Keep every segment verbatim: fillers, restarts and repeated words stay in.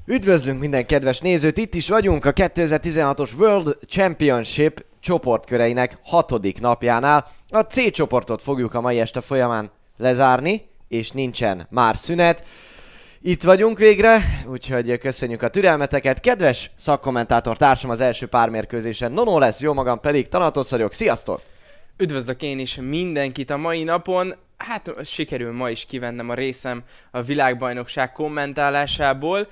Üdvözlünk minden kedves nézőt, itt is vagyunk a kétezer-tizenhatos World Championship csoportköreinek hatodik napjánál. A C csoportot fogjuk a mai este folyamán lezárni, és nincsen már szünet. Itt vagyunk végre, úgyhogy köszönjük a türelmeteket. Kedves szakkommentátor társam az első pár mérkőzésen Nono lesz, jó magam pedig Thanatos vagyok. Sziasztok! Üdvözlök én is mindenkit a mai napon. Hát sikerül ma is kivennem a részem a világbajnokság kommentálásából.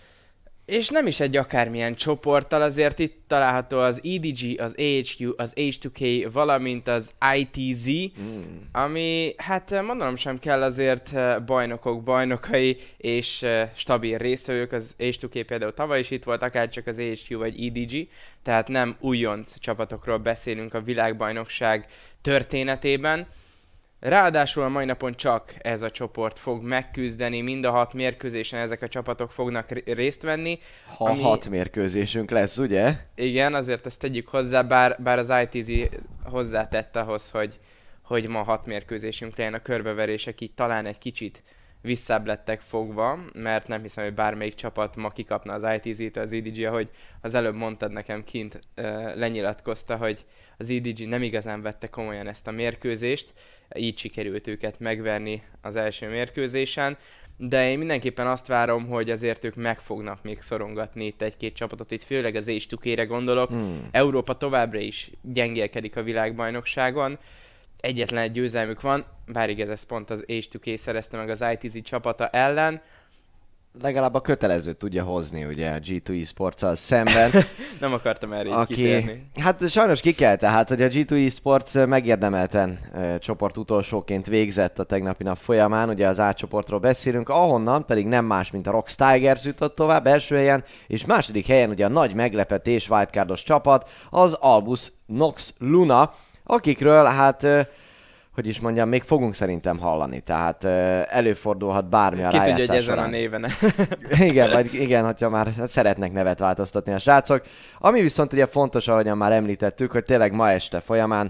És nem is egy akármilyen csoporttal, azért itt található az E D G, az A H Q, az H kettő K, valamint az I T Z, mm. ami hát mondanom sem kell, azért bajnokok bajnokai és stabil résztvevők. Az H kettő K például tavaly is itt volt, akár csak az A H Q vagy E D G, tehát nem újonc csapatokról beszélünk a világbajnokság történetében. Ráadásul a mai napon csak ez a csoport fog megküzdeni, mind a hat mérkőzésen ezek a csapatok fognak részt venni. Ha ami... hat mérkőzésünk lesz, ugye? Igen, azért ezt tegyük hozzá, bár, bár az I T Z hozzátett ahhoz, hogy, hogy ma hat mérkőzésünk legyen, a körbeverések így talán egy kicsit visszább lettek fogva, mert nem hiszem, hogy bármelyik csapat ma kikapna az I T Z-től, az E D G, ahogy az előbb mondtad nekem kint, uh, lenyilatkozta, hogy az E D G nem igazán vette komolyan ezt a mérkőzést, így sikerült őket megverni az első mérkőzésen, de én mindenképpen azt várom, hogy azért ők meg fognak még szorongatni itt egy-két csapatot, itt főleg az H kettő K-re gondolok. Hmm. Európa továbbra is gyengélkedik a világbajnokságon, egyetlen egy győzelmük van, bár igaz, ez pont az H kettő K szerezte meg az I T Z csapata ellen. Legalább a kötelezőt tudja hozni, ugye, a G kettő Esports-al szemben. Nem akartam erre aki... így kitérni. Hát sajnos ki kell, tehát, hogy a G kettő Esports megérdemelten e, csoport utolsóként végzett a tegnapi nap folyamán, ugye az A csoportról beszélünk, ahonnan pedig nem más, mint a Rox Tigers jutott tovább első helyen, és második helyen ugye a nagy meglepetés wildcardos csapat, az Albus Nox Luna, akikről hát... hogy is mondjam, még fogunk szerintem hallani, tehát uh, előfordulhat bármi a rájátszás során. Ki tudja, hogy ezen a néven. igen, vagy igen, hogyha már szeretnek nevet változtatni a srácok. Ami viszont ugye fontos, ahogyan már említettük, hogy tényleg ma este folyamán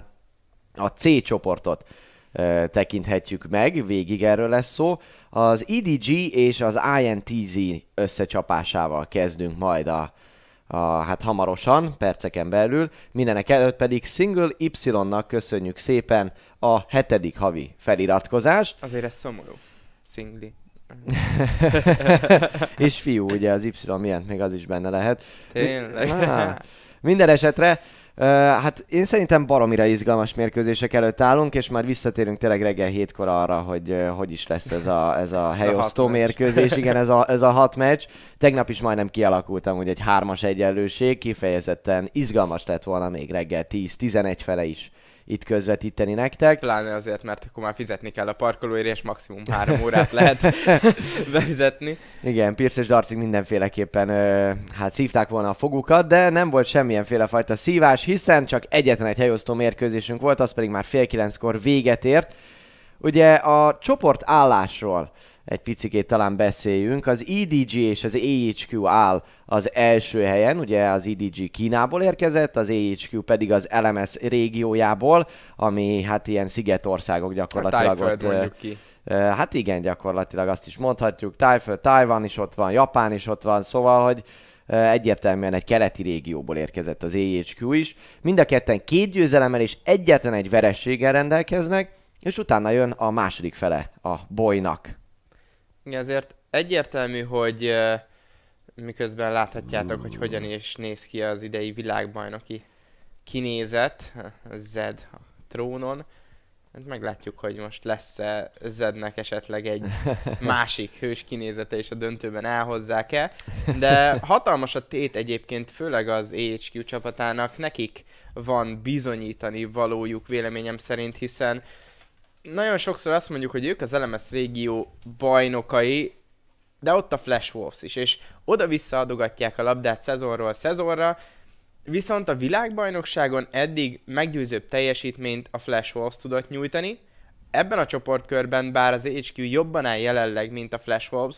a C csoportot uh, tekinthetjük meg, végig erről lesz szó. Az E D G és az I N T Z összecsapásával kezdünk majd a A, hát hamarosan, perceken belül, mindenek előtt pedig Single Y-nak köszönjük szépen a hetedik havi feliratkozást. Azért ez szomorú. Singli. És fiú, ugye az Y milyen, még az is benne lehet. Tényleg. Ah, minden esetre, uh, hát én szerintem baromira izgalmas mérkőzések előtt állunk, és már visszatérünk tényleg reggel hétkor arra, hogy uh, hogy is lesz ez a, ez a helyosztó mérkőzés, igen, ez a, ez a hat meccs. Tegnap is majdnem kialakultam, hogy egy hármas egyenlőség, kifejezetten izgalmas lett volna még reggel tíz-tizenegy fele is itt közvetíteni nektek. Pláne azért, mert akkor már fizetni kell a parkolóért, és maximum három órát lehet befizetni. Igen, Pierce és Darcig mindenféleképpen ö, hát szívták volna a fogukat, de nem volt semmilyenféle fajta szívás, hiszen csak egyetlen egy helyosztó mérkőzésünk volt, az pedig már fél kilenckor véget ért. Ugye a csoport állásról egy picikét talán beszéljünk. Az E D G és az A H Q áll az első helyen, ugye az E D G Kínából érkezett, az A H Q pedig az L M S régiójából, ami hát ilyen szigetországok gyakorlatilag. A Tájföld mondjuk ki. Hát igen, gyakorlatilag azt is mondhatjuk. Tájföld, Tajvan is ott van, Japán is ott van, szóval, hogy egyértelműen egy keleti régióból érkezett az A H Q is. Mind a ketten két győzelemmel és egyetlen egy verességgel rendelkeznek, és utána jön a második fele a bolynak. Igen, azért egyértelmű, hogy uh, miközben láthatjátok, hogy hogyan is néz ki az idei világbajnoki kinézet, Zed a trónon. Hát meglátjuk, hogy most lesz-e Zednek esetleg egy másik hős kinézete, és a döntőben elhozzák-e. De hatalmas a tét egyébként, főleg az A H Q csapatának, nekik van bizonyítani valójuk véleményem szerint, hiszen nagyon sokszor azt mondjuk, hogy ők az L M S régió bajnokai, de ott a Flash Wolves is, és oda-vissza adogatják a labdát szezonról szezonra, viszont a világbajnokságon eddig meggyőzőbb teljesítményt a Flash Wolves tudott nyújtani. Ebben a csoportkörben, bár az A H Q jobban áll jelenleg, mint a Flash Wolves,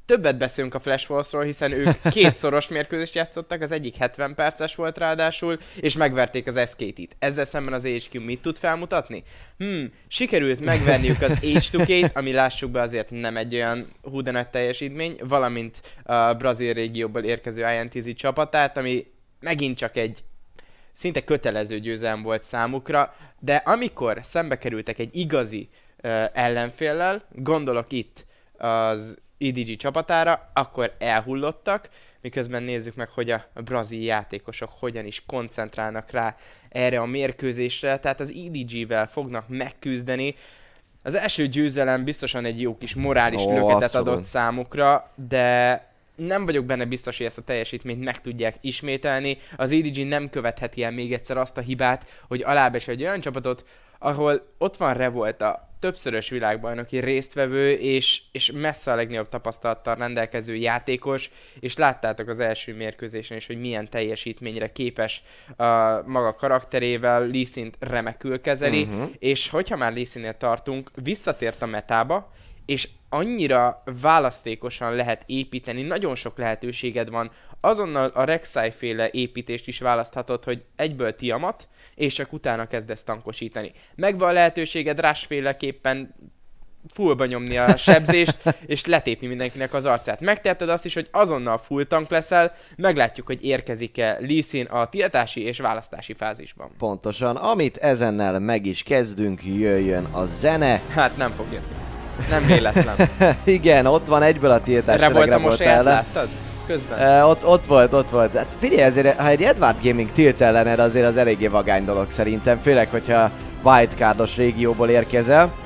többet beszélünk a Flash Force-ról, hiszen ők két szoros mérkőzést játszottak, az egyik hetven perces volt ráadásul, és megverték az es ká té-t. Ezzel szemben az á há kú mit tud felmutatni? Hmm, sikerült megverniük az há kettő ká-t, ami lássuk be azért nem egy olyan hú de nagy teljesítmény, valamint a brazil régióból érkező i en té zé csapatát, ami megint csak egy szinte kötelező győzelem volt számukra, de amikor szembe kerültek egy igazi uh, ellenféllel, gondolok itt az i dé gé csapatára, akkor elhullottak, miközben nézzük meg, hogy a brazil játékosok hogyan is koncentrálnak rá erre a mérkőzésre, tehát az i dé gé-vel fognak megküzdeni. Az első győzelem biztosan egy jó kis morális Ó, löketet abszolút. adott számukra, de nem vagyok benne biztos, hogy ezt a teljesítményt meg tudják ismételni. Az i dé gé nem követheti el még egyszer azt a hibát, hogy alábesel egy olyan csapatot, ahol ott van Revolta, többszörös világbajnoki résztvevő, és, és messze a legnagyobb tapasztalattal rendelkező játékos, és láttátok az első mérkőzésen is, hogy milyen teljesítményre képes a maga karakterével, Lee Sin-t remekül kezeli, uh-huh. és hogyha már Lee Sin-nél tartunk, visszatért a metába, és annyira választékosan lehet építeni, nagyon sok lehetőséged van, azonnal a Rek'Sai féle építést is választhatod, hogy egyből Tiamat, és csak utána kezdesz tankosítani. Megvan a lehetőséged Rush féleképpen fullba nyomni a sebzést, és letépni mindenkinek az arcát. Megteheted azt is, hogy azonnal full tank leszel, meglátjuk, hogy érkezik-e Lee Sin a tiltási és választási fázisban. Pontosan, amit ezennel meg is kezdünk, jöjjön a zene. Hát nem fog jönni. Nem véletlen. Igen, ott van egyből a tiltás. Erre volt a mosolyát, láttad? Közben. Uh, ott, ott volt, ott volt. Hát figyelj, ezért, ha egy Edward Gaming tilt ellened, azért az eléggé vagány dolog szerintem, főleg, hogyha wildcardos régióból érkezel.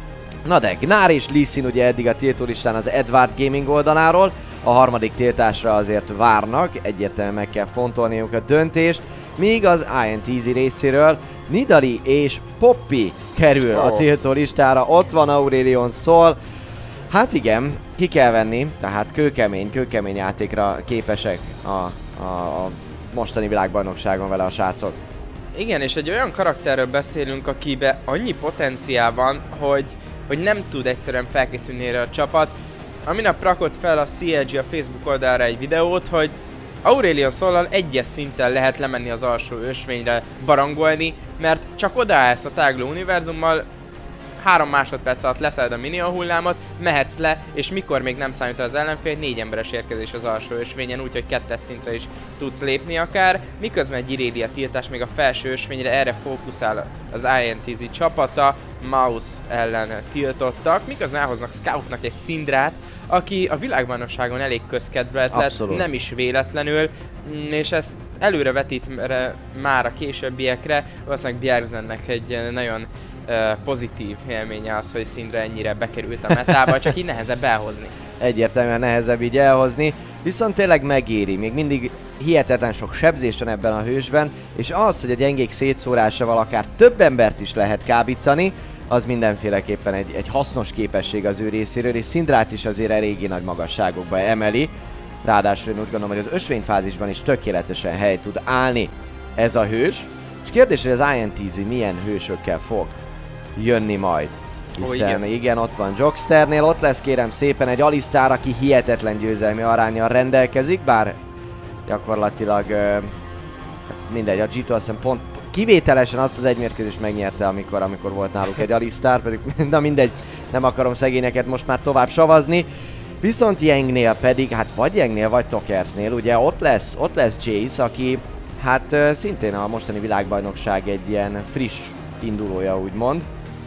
Na de, Gnar és Lee Sin ugye eddig a tiltólistán az Edward Gaming oldaláról, a harmadik tiltásra azért várnak, egyértelműen meg kell fontolniuk a döntést, míg az i en té zé részéről Nidalee és Poppy kerül oh. a tiltólistára, ott van Aurelion Sol. Hát igen, ki kell venni, tehát kőkemény, kőkemény játékra képesek a, a, a mostani világbajnokságon vele a srácok. Igen, és egy olyan karakterről beszélünk, akibe annyi potenciál van, hogy, hogy nem tud egyszerűen felkészülni erre a csapat. A minap rakott fel a cé el gé a Facebook oldalára egy videót, hogy Aurelion Sollal egyes szinten lehet lemenni az alsó ösvényre barangolni, mert csak odaállsz a tágló univerzummal, három másodperc alatt leszed a mini hullámot, mehetsz le, és mikor még nem számít az ellenfél, négy emberes érkezés az alsó ösvényen, úgyhogy kettes szintre is tudsz lépni akár, miközben egy Irelia tiltás még a felső ösvényre, erre fókuszál az i en té zé csapata, Mouse ellen tiltottak, miközben elhoznak Scoutnak egy Syndrát, aki a világbajnokságon elég közkedvelt lett, nem is véletlenül, és ezt előre vetít már a későbbiekre, valószínűleg Bjergsennek egy nagyon uh, pozitív élménye az, hogy Syndra ennyire bekerült a metába, csak így nehezebb elhozni. Egyértelműen nehezebb így elhozni, viszont tényleg megéri, még mindig hihetetlen sok sebzés van ebben a hősben, és az, hogy a gyengék szétszórásával akár több embert is lehet kábítani, az mindenféleképpen egy, egy hasznos képesség az ő részéről, és Syndrát is azért eléggé nagy magasságokba emeli. Ráadásul én úgy gondolom, hogy az ösvényfázisban is tökéletesen hely tud állni ez a hős. És kérdés, hogy az i en té zé milyen hősökkel fog jönni majd. Hiszen oh, igen. igen, ott van Joksternél, ott lesz kérem szépen egy Alistar, aki hihetetlen győzelmi aránnyal rendelkezik, bár gyakorlatilag uh, mindegy, a gé kettő azt hiszem pont kivételesen azt az egy mérkőzést megnyerte, amikor, amikor volt náluk egy Alistar, pedig na mindegy, nem akarom szegényeket most már tovább savazni. Viszont Yangnél pedig, hát vagy Yangnél, vagy Tokersnél, ugye ott lesz, ott lesz Jace, aki hát uh, szintén a mostani világbajnokság egy ilyen friss indulója úgymond,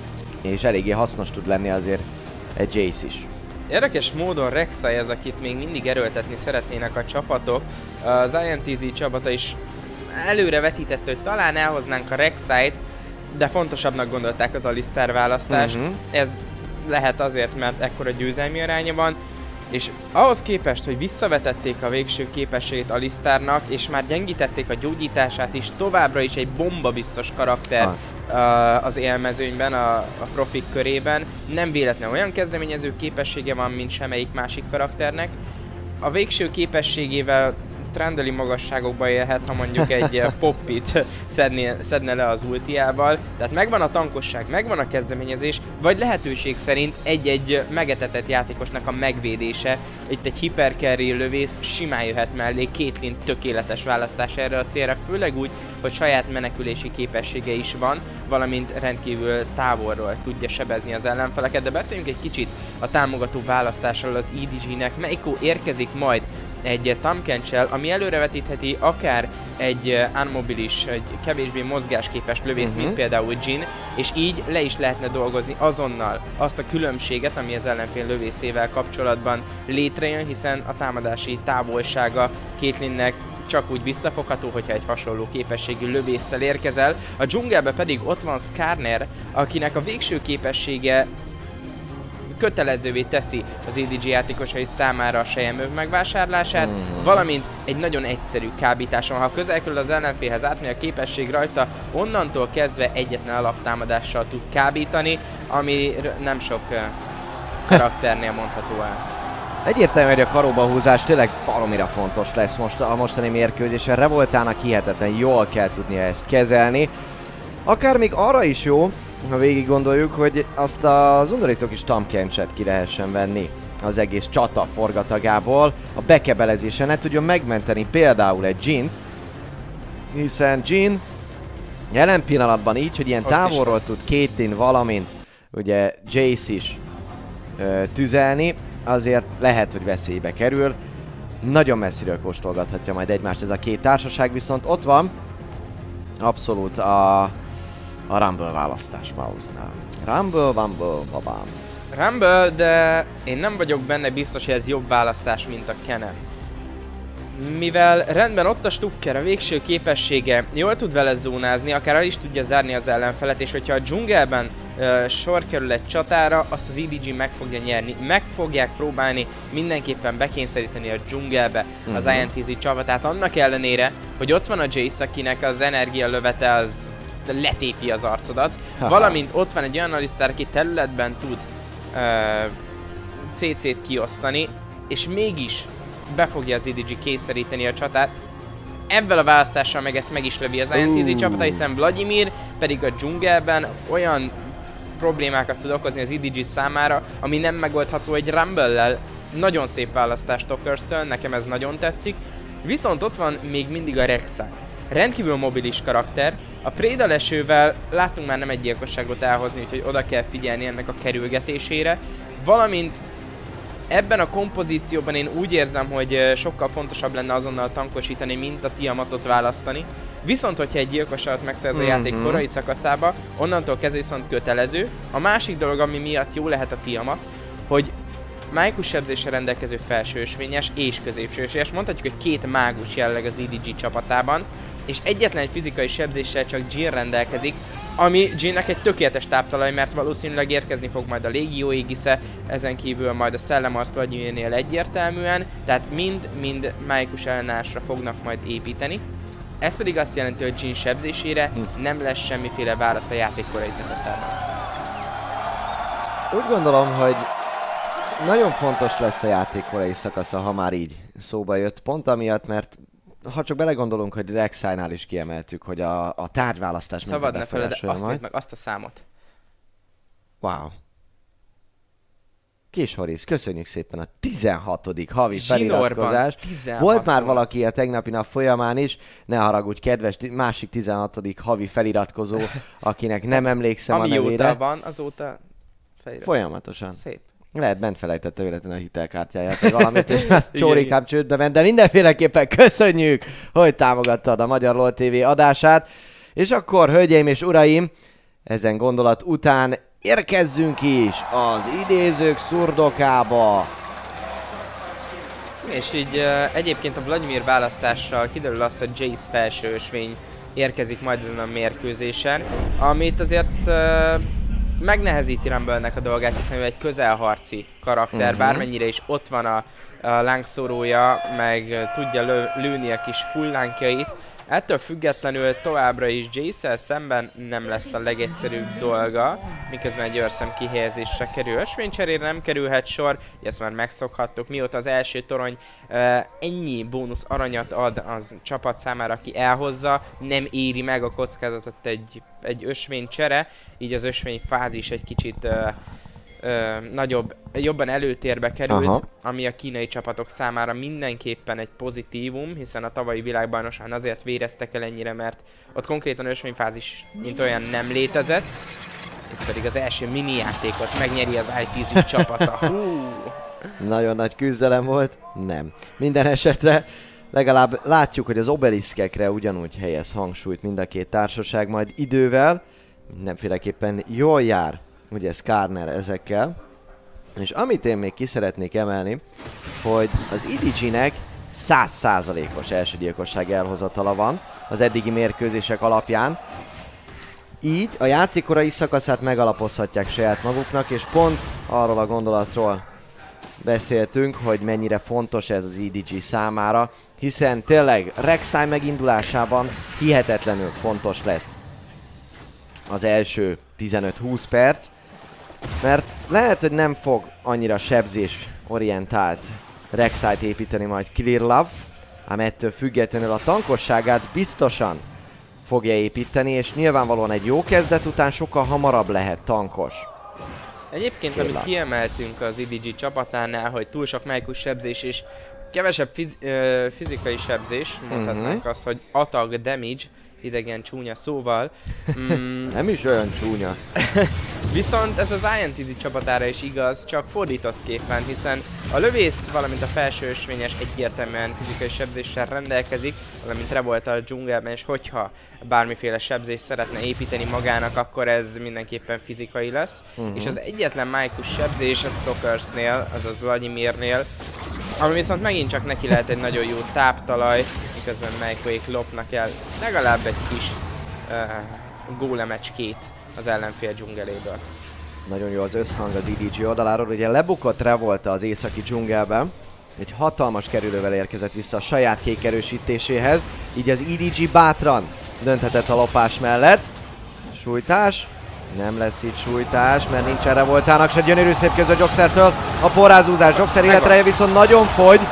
és eléggé hasznos tud lenni azért egy Jace is. Érdekes módon Rek'Sai az, akit még mindig erőltetni szeretnének a csapatok. Az i en té zé csapata is előre vetítette, hogy talán elhoznánk a Rek'Sait, de fontosabbnak gondolták az Alistar választást. Uh-huh. Ez lehet azért, mert ekkora győzelmi aránya van, és ahhoz képest, hogy visszavetették a végső képességét Alistarnak, és már gyengítették a gyógyítását is, továbbra is egy bombabiztos karakter az, uh, az élmezőnyben, a, a profik körében. Nem véletlen olyan kezdeményező képessége van, mint semmelyik másik karakternek. A végső képességével trendeli magasságokba élhet, ha mondjuk egy Poppit szedne, szedne le az ultiával. Tehát megvan a tankosság, megvan a kezdeményezés, vagy lehetőség szerint egy-egy megetetett játékosnak a megvédése, itt egy hipercarry lövész simán jöhet mellé, Caitlyn tökéletes választás erre a célra, főleg úgy, hogy saját menekülési képessége is van, valamint rendkívül távolról tudja sebezni az ellenfeleket, de beszéljünk egy kicsit a támogató választásról az E D G-nek. Meiko érkezik majd egy Tahm Kench-el, ami előrevetítheti akár egy unmobilis, egy kevésbé mozgásképes lövész, uh-huh. mint például Jhin, és így le is lehetne dolgozni azonnal azt a különbséget, ami az ellenfél lövészével kapcsolatban létrejön, hiszen a támadási távolsága Caitlynnek csak úgy visszafogható, hogyha egy hasonló képességű lövésszel érkezel. A dzsungelbe pedig ott van Skarner, akinek a végső képessége kötelezővé teszi az E D G játékosai számára a selyemöv megvásárlását, mm-hmm. valamint egy nagyon egyszerű kábításon. Ha közel kerül az ellenfélhez átmegy a képesség rajta, onnantól kezdve egyetlen alaptámadással tud kábítani, ami nem sok uh, karakternél mondható el. Egyértelmű, hogy a karóba húzás tényleg baromira fontos lesz most a mostani mérkőzésen. Revoltának hihetetlen jól kell tudnia ezt kezelni. Akár még arra is jó, ha végig gondoljuk, hogy azt az undorító kis Tahm Kench-et ki lehessen venni az egész csata forgatagából, a bekebelezésen ne tudjon megmenteni például egy Jhin-t, hiszen Jhin jelen pillanatban így, hogy ilyen távolról tud Caitlyn, valamint ugye Jayce is ö, tüzelni, azért lehet, hogy veszélybe kerül. Nagyon messziről kóstolgathatja majd egymást ez a két társaság, viszont ott van abszolút a, a Rumble választás Mouse-nál. Rumble, Rumble, babám. Rumble, de én nem vagyok benne biztos, hogy ez jobb választás, mint a Kennen. Mivel rendben ott a Stukker, a végső képessége, jól tud vele zónázni, akár el is tudja zárni az ellenfelet, és hogyha a dzsungelben uh, sor kerül egy csatára, azt az E D G meg fogja nyerni. Meg fogják próbálni mindenképpen bekényszeríteni a dzsungelbe uh-huh. az I N T Z csapatát, annak ellenére, hogy ott van a Jayce, akinek az energia lövete az letépi az arcodat, Haha. valamint ott van egy olyan Alistar, aki területben tud uh, cé cét kiosztani, és mégis be fogja az E D G kényszeríteni a csatát. Ebben a választással meg ezt meg is lövi az I N T Z uh. csapata, hiszen Vladimir pedig a dzsungelben olyan problémákat tud okozni az E D G számára, ami nem megoldható egy Rumble-lel. Nagyon szép választás Tokerstől, nekem ez nagyon tetszik. Viszont ott van még mindig a Rek'Sai. Rendkívül mobilis karakter. A Préda lesővel láttunk már nem egy gyilkosságot elhozni, úgyhogy oda kell figyelni ennek a kerülgetésére. Valamint ebben a kompozícióban én úgy érzem, hogy sokkal fontosabb lenne azonnal tankosítani, mint a Tiamatot választani. Viszont, hogyha egy gyilkosságot megszerez a játék mm-hmm. korai szakaszába, onnantól kezdve viszont kötelező. A másik dolog, ami miatt jó lehet a Tiamat, hogy mágus sebzéssel rendelkező felsőösvényes és középsőösvényes. Mondhatjuk, hogy két mágus jelleg az E D G csapatában, és egyetlen egy fizikai sebzéssel csak Jhin rendelkezik, ami Jhinnek egy tökéletes táptalaj, mert valószínűleg érkezni fog majd a légió égisze, ezen kívül majd a szellemarc Vladimirnél egyértelműen, tehát mind-mind mágus ellenállásra fognak majd építeni. Ez pedig azt jelenti, hogy Jhin sebzésére hm. nem lesz semmiféle válasz a játék korai szakaszában. Úgy gondolom, hogy nagyon fontos lesz a játék korai szakasza, ha már így szóba jött, pont amiatt, mert ha csak belegondolunk, hogy Rek'Sai-nál is kiemeltük, hogy a, a tárgyválasztás szabad ne feled, azt nézd meg, azt a számot. Wow. Kis Horisz, köszönjük szépen a tizenhatodik havi feliratkozást. Volt már valaki a tegnapi nap folyamán is, ne haragudj, kedves másik tizenhatodik havi feliratkozó, akinek nem emlékszem a nevére. Amióta van, azóta felirat. Folyamatosan. Szép. Lehet bent felejtette véletlenül a hitelkártyáját, vagy valamit, és ezt csórikám csődbe ment, de mindenféleképpen köszönjük, hogy támogattad a Magyar LOL té vé adását. És akkor, hölgyeim és uraim, ezen gondolat után érkezzünk is az idézők szurdokába. És így uh, egyébként a Vladimir választással kiderül az, hogy Jayce felső ösvény érkezik majd ezen a mérkőzésen, amit azért uh, megnehezíti Rumble-nek a dolgát, hiszen ő egy közelharci karakter, uh-huh. bármennyire is ott van a, a lángszórója, meg tudja lő, lőni a kis fullánkjait. Ettől függetlenül továbbra is Jayce-szel szemben nem lesz a legegyszerűbb dolga, miközben egy őrszem kihelyezésre kerül. Ösvénycserére nem kerülhet sor, ezt már megszokhattuk, mióta az első torony uh, ennyi bónusz aranyat ad az csapat számára, aki elhozza, nem éri meg a kockázatot egy, egy ösvénycsere, így az ösvény fázis egy kicsit uh, ö, nagyobb, jobban előtérbe került, Aha. ami a kínai csapatok számára mindenképpen egy pozitívum, hiszen a tavalyi világbajnokságon azért véreztek el ennyire, mert ott konkrétan ösvényfázis mint olyan nem létezett. Itt pedig az első mini játékot megnyeri az i té zé csapata. Hú. Nagyon nagy küzdelem volt? Nem. Minden esetre legalább látjuk, hogy az obeliszkekre ugyanúgy helyez hangsúlyt mind a két társaság majd idővel. Mindenféleképpen jól jár, ugye Skarner ezekkel. És amit én még ki szeretnék emelni, hogy az i dé gé-nek száz százalékos első gyilkosság elhozatala van az eddigi mérkőzések alapján. Így a játék korai szakaszát megalapozhatják saját maguknak, és pont arról a gondolatról beszéltünk, hogy mennyire fontos ez az i dé gé számára, hiszen tényleg Rek'Sai megindulásában hihetetlenül fontos lesz az első tizenöt-húsz perc, mert lehet, hogy nem fog annyira sebzés orientált Rek'Sait építeni majd Clearlove, ám ettől függetlenül a tankosságát biztosan fogja építeni, és nyilvánvalóan egy jó kezdet után sokkal hamarabb lehet tankos. Egyébként, amit kiemeltünk az i dé gé csapatánál, hogy túl sok májkus sebzés és kevesebb fiz ö, fizikai sebzés, mondhatnánk uh-huh. azt, hogy attack damage, idegen csúnya szóval. Mm, Nem is olyan csúnya. Viszont ez az i en té zé csapatára is igaz, csak fordított képen, hiszen a lövész, valamint a felső ösvényes egyértelműen fizikai sebzéssel rendelkezik, valamint Revolta a dzsungelben, és hogyha bármiféle sebzést szeretne építeni magának, akkor ez mindenképpen fizikai lesz. Uh-huh. És az egyetlen májkus sebzés a Stalkersnél, azaz Vladimirnél, ami viszont megint csak neki lehet egy nagyon jó táptalaj, miközben Májkoék lopnak el legalább egy kis uh, gólemecskét az ellenfél dzsungeléből. Nagyon jó az összhang az i dé gé oldaláról, ugye lebukott Revolta az északi dzsungelben, egy hatalmas kerülővel érkezett vissza a saját kék erősítéséhez, így az i dé gé bátran dönthetett a lopás mellett. Sújtás, nem lesz itt sújtás, mert nincsen Revoltának se, gyönyörű szép közö Joxertől a porrázúzás, Joxer életreje viszont nagyon fogy,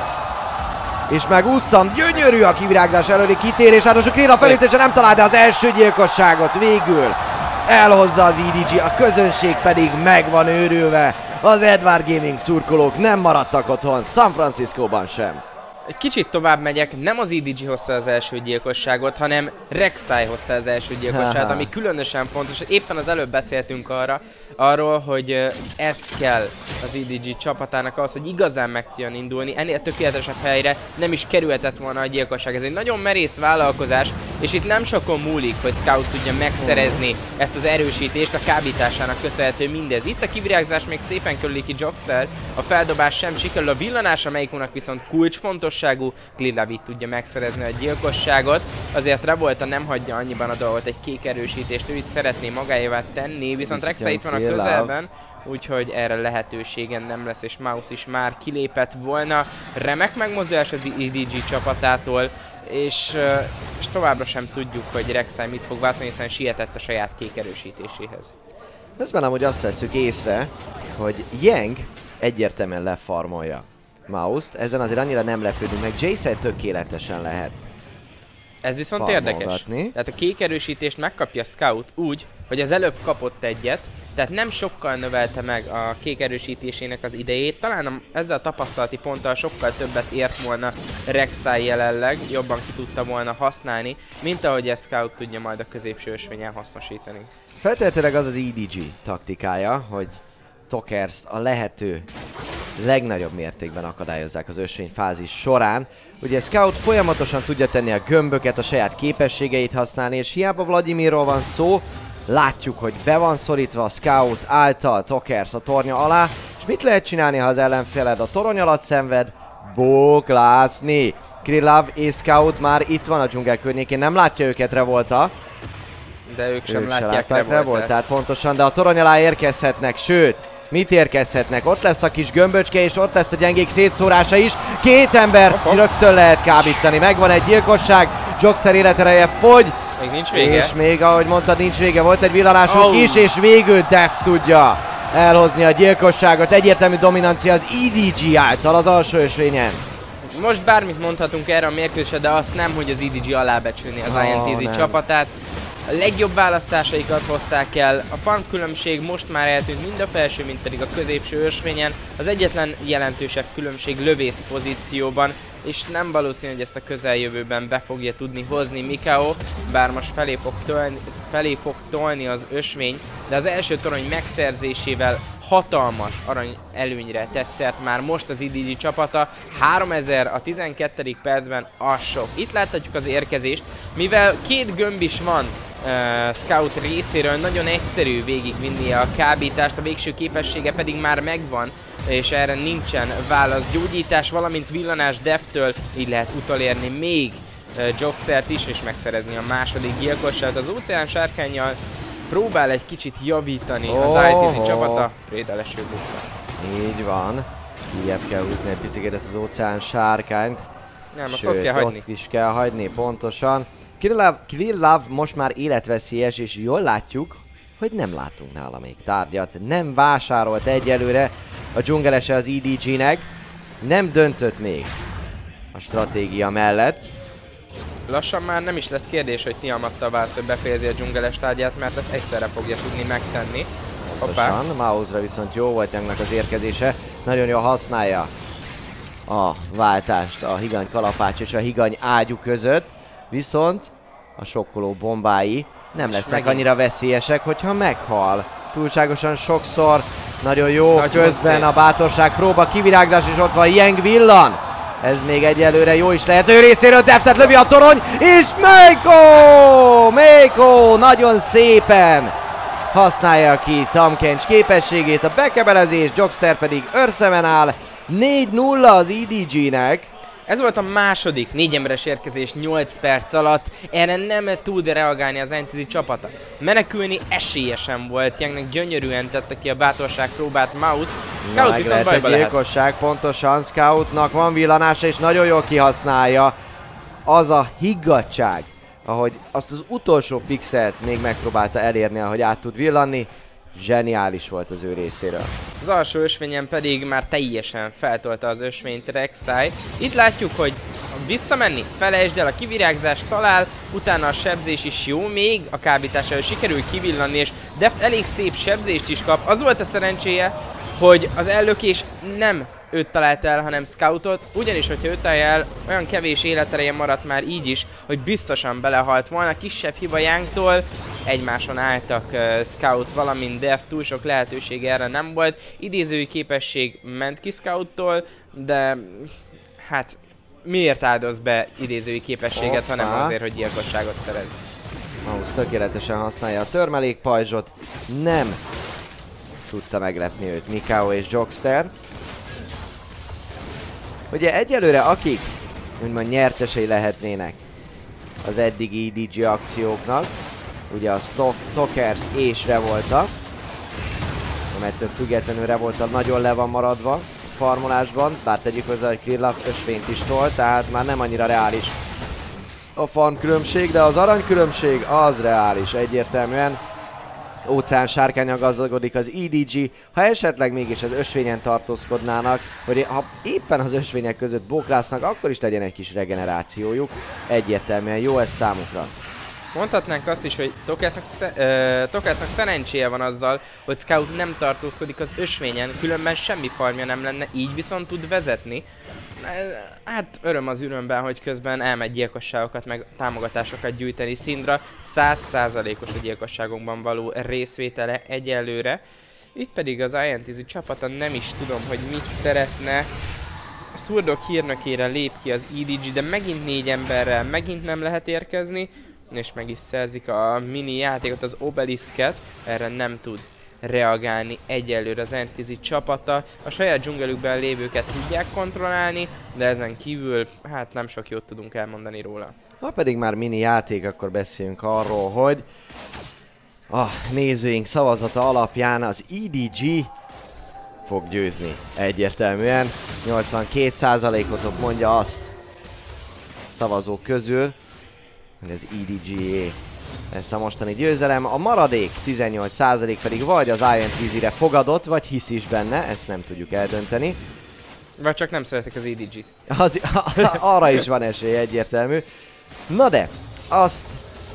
és megúszszam, gyönyörű a kivirágzás előli kitérés, ráadásul Krilla felítése nem talál, de az első gyilkosságot végül elhozza az i dé gé, a közönség pedig meg van őrülve. Az Edward Gaming szurkolók nem maradtak otthon, San Franciscóban sem. Egy kicsit tovább megyek, nem az i dé gé hozta az első gyilkosságot, hanem Rek'Sai hozta az első gyilkosságot, ami különösen fontos. Éppen az előbb beszéltünk arra, arról, hogy ez kell az i dé gé csapatának ahhoz, hogy igazán meg tudjon indulni. Ennél tökéletesebb helyre nem is kerülhetett volna a gyilkosság. Ez egy nagyon merész vállalkozás, és itt nem sokon múlik, hogy Scout tudja megszerezni ezt az erősítést, a kábításának köszönhető mindez. Itt a kivirágzás még szépen körüli ki Joxter, a feldobás sem sikerül, a villanás a Meikónak viszont kulcsfontos. Clearlove így tudja megszerezni a gyilkosságot, azért Revolta nem hagyja annyiban a dolgot, egy kék erősítést ő is szeretné magáévá tenni, viszont Rek'Sai itt van a közelben, úgyhogy erre lehetőségen nem lesz, és Mouse is már kilépett volna. Remek megmozdulás az i dé gé csapatától, és, és továbbra sem tudjuk, hogy Rek'Sai mit fog válaszolni, hiszen sietett a saját kék erősítéséhez. Közben amúgy azt veszük észre, hogy Yang egyértelműen lefarmolja Mouse-t, ezen azért annyira nem lepődünk meg, Jace tökéletesen lehet. Ez viszont érdekes. Tehát a kék erősítést megkapja Scout úgy, hogy az előbb kapott egyet, tehát nem sokkal növelte meg a kék erősítésének az idejét, talán a, ezzel a tapasztalati ponttal sokkal többet ért volna Rek'Sai jelenleg, jobban ki tudta volna használni, mint ahogy ezt Scout tudja majd a középső ösvényen hasznosítani. Feltétlenül az az i dé gé taktikája, hogy Tokerst a lehető legnagyobb mértékben akadályozzák az ösvényfázis során. Ugye Scout folyamatosan tudja tenni a gömböket, a saját képességeit használni, és hiába Vladimirról van szó, látjuk, hogy be van szorítva a Scout által Tokers a tornya alá, és mit lehet csinálni, ha az ellenféled a torony alatt szenved? Boklászni! Krillove és Scout már itt van a dzsungel környékén, nem látja őket Revolta. De ők sem ők látják Revoltát. Revoltát. Pontosan, de a torony alá érkezhetnek, sőt, mit érkezhetnek? Ott lesz a kis gömböcske, és ott lesz a gyengék szétszórása is. Két embert Opa. rögtön lehet kábítani. Megvan egy gyilkosság, Joxer életereje fogy. Még nincs vége. És még, ahogy mondtad, nincs vége. Volt egy villanásunk oh. is, és végül Deft tudja elhozni a gyilkosságot. Egyértelmű dominancia az i dé gé által az alsó ösvényen. Most bármit mondhatunk erre a mérkőzésre, de azt nem, hogy az i dé gé alábecsülni az oh, i en té zé csapatát. a legjobb választásaikat hozták el. A farm különbség most már eltűnt mind a felső, mind pedig a középső ösvényen. Az egyetlen jelentősebb különbség lövész pozícióban, és nem valószínű, hogy ezt a közeljövőben be fogja tudni hozni Mikao, bár most felé fog, tolni, felé fog tolni az ösvény, de az első torony megszerzésével hatalmas arany előnyre tett szert már most az i dé gé csapata. háromezer a tizenkettedik percben, az sok. Itt láthatjuk az érkezést, mivel két gömb is van uh, Scout részéről, nagyon egyszerű végigvinnie a kábítást, a végső képessége pedig már megvan, és erre nincsen válasz. Gyógyítás, valamint villanás Deftől, így lehet utolérni még uh, Jokstert is, és megszerezni a második gyilkosságot. Az óceán sárkánnyal próbál egy kicsit javítani oh, az i té zé csapata. Préda lesőbukta. Így van. Ilyebb kell húzni egy picit ezt az óceán sárkányt. Nem, azt Sőt, ott kell hagyni. ott is kell hagyni, pontosan. Kirillov most már életveszélyes, és jól látjuk, hogy nem látunk nála még tárgyat. Nem vásárolt egyelőre a dzsungelese az i dé gének. Nem döntött még a stratégia mellett. Lassan már nem is lesz kérdés, hogy Tiamattal válsz, hogy befejezi a dzsungeles tárgyát, mert ezt egyszerre fogja tudni megtenni. Pontosan, Mausra viszont jó volt Youngnak az érkezése. Nagyon jól használja a váltást a higany kalapács és a higany ágyú között. Viszont a sokkoló bombái nem lesznek megint annyira veszélyesek, hogyha meghal. Túlságosan sokszor, nagyon jó, nagyon közben szép. A bátorság próba, kivirágzás, és ott van Yang villan. Ez még egyelőre jó is lehet ő részéről, Deftet lövi a torony, és Meiko! Meiko nagyon szépen használja ki Tamkencs képességét, a bekebelezés, Jokster pedig őrszemen áll, négy nulla az i dé gének. Ez volt a második négy emberes érkezés nyolc perc alatt, erre nem tud reagálni az en té zé csapata. Menekülni esélyesen volt, Youngnek gyönyörűen tette ki a bátorság próbát Maus. Scout viszont bajba lehet. Gyilkosság, pontosan, Scoutnak van villanása és nagyon jól kihasználja. Az a higgadtság, ahogy azt az utolsó pixelt még megpróbálta elérni, ahogy át tud villanni. Zseniális volt az ő részéről. Az alsó ösvényen pedig már teljesen feltolta az ösvényt Rek'Sai. Itt látjuk, hogy visszamenni, felejtsd el, a kivirágzást talál, utána a sebzés is jó, még a kábítására sikerül kivillanni, és Deft elég szép sebzést is kap. Az volt a szerencséje, hogy az ellökés nem őt talált el, hanem Scoutot, ugyanis, hogyha őt találja el, olyan kevés életereje maradt már így is, hogy biztosan belehalt volna. Kisebb hiba Youngtól, egymáson álltak uh, Scout, valamint Deft, túl sok lehetőség erre nem volt. Idézői képesség ment ki Scouttól, de hát miért áldoz be idézői képességet, Hoppa. hanem azért, hogy gyilkosságot szerez. Maus tökéletesen használja a törmelékpajzsot, nem tudta meglepni őt Mikao és Jokster. Ugye egyelőre akik úgymond nyertesei lehetnének az eddigi i dé gé akcióknak, ugye a Stokers és Revolta, amelyettől függetlenül Revolta nagyon le van maradva a farmolásban, bár tegyük hozzá, hogy Kirillov ösvényt is tol, tehát már nem annyira reális a farm különbség, de az arany különbség az reális egyértelműen. Óceán sárkánnyal gazdagodik az i dé gé, ha esetleg mégis az ösvényen tartózkodnának, vagy ha éppen az ösvények között bókrásznak, akkor is legyen egy kis regenerációjuk. Egyértelműen jó ez számukra. Mondhatnánk azt is, hogy Tokersnak, sze uh, Tokersnak szerencséje van azzal, hogy Scout nem tartózkodik az ösvényen, különben semmi farmja nem lenne, így viszont tud vezetni. Hát öröm az ürömben, hogy közben elmegy gyilkosságokat, meg támogatásokat gyűjteni Syndra. száz százalékos a gyilkosságokban való részvétele egyelőre. Itt pedig az i en té zé csapata nem is tudom, hogy mit szeretne. A szurdok hírnökére lép ki az i dé gé, de megint négy emberrel megint nem lehet érkezni. És meg is szerzik a mini játékot, az Obelisket, erre nem tud reagálni egyelőre az en té zé csapata. A saját dzsungelükben lévőket tudják kontrollálni, de ezen kívül hát nem sok jót tudunk elmondani róla. Ha pedig már mini játék, akkor beszéljünk arról, hogy a nézőink szavazata alapján az i dé gé fog győzni egyértelműen. nyolcvankét százalékot mondja azt a szavazók közül, hogy az i dé gé lesz a mostani győzelem. A maradék tizennyolc százalék pedig vagy az i en té zére fogadott, vagy hisz is benne, ezt nem tudjuk eldönteni. Vagy csak nem szeretek az i dé gét. Az, arra is van esély, egyértelmű. Na de, azt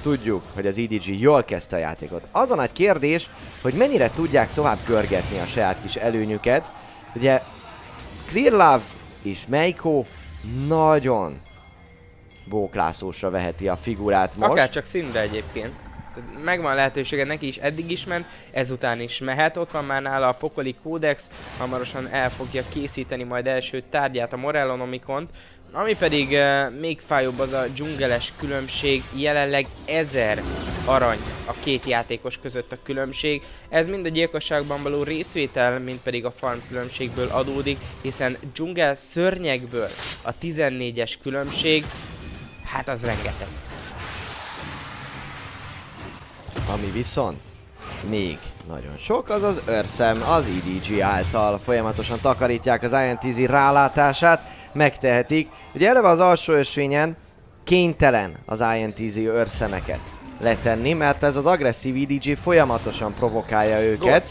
tudjuk, hogy az i dé gé jól kezdte a játékot. Az a nagy kérdés, hogy mennyire tudják tovább görgetni a saját kis előnyüket. Ugye Clearlove és Meiko nagyon bóklászósra veheti a figurát most. Akár csak színre egyébként. Megvan a lehetősége, neki is eddig is ment, ezután is mehet. Ott van már nála a pokoli kódex, hamarosan el fogja készíteni majd első tárgyát, a Morellonomicont. Ami pedig uh, még fájóbb, az a dzsungeles különbség, jelenleg ezer arany a két játékos között a különbség. Ez mind a gyilkosságban való részvétel, mind pedig a farm különbségből adódik, hiszen dzsungel szörnyekből a tizennégyes különbség, hát az rengeteg. Ami viszont még nagyon sok, az az őrszem, az i dé gé által folyamatosan takarítják az i en té zé rálátását, megtehetik. Ugye eleve az alsó ösvényen kénytelen az i en té zé őrszemeket letenni, mert ez az agresszív i dé gé folyamatosan provokálja őket.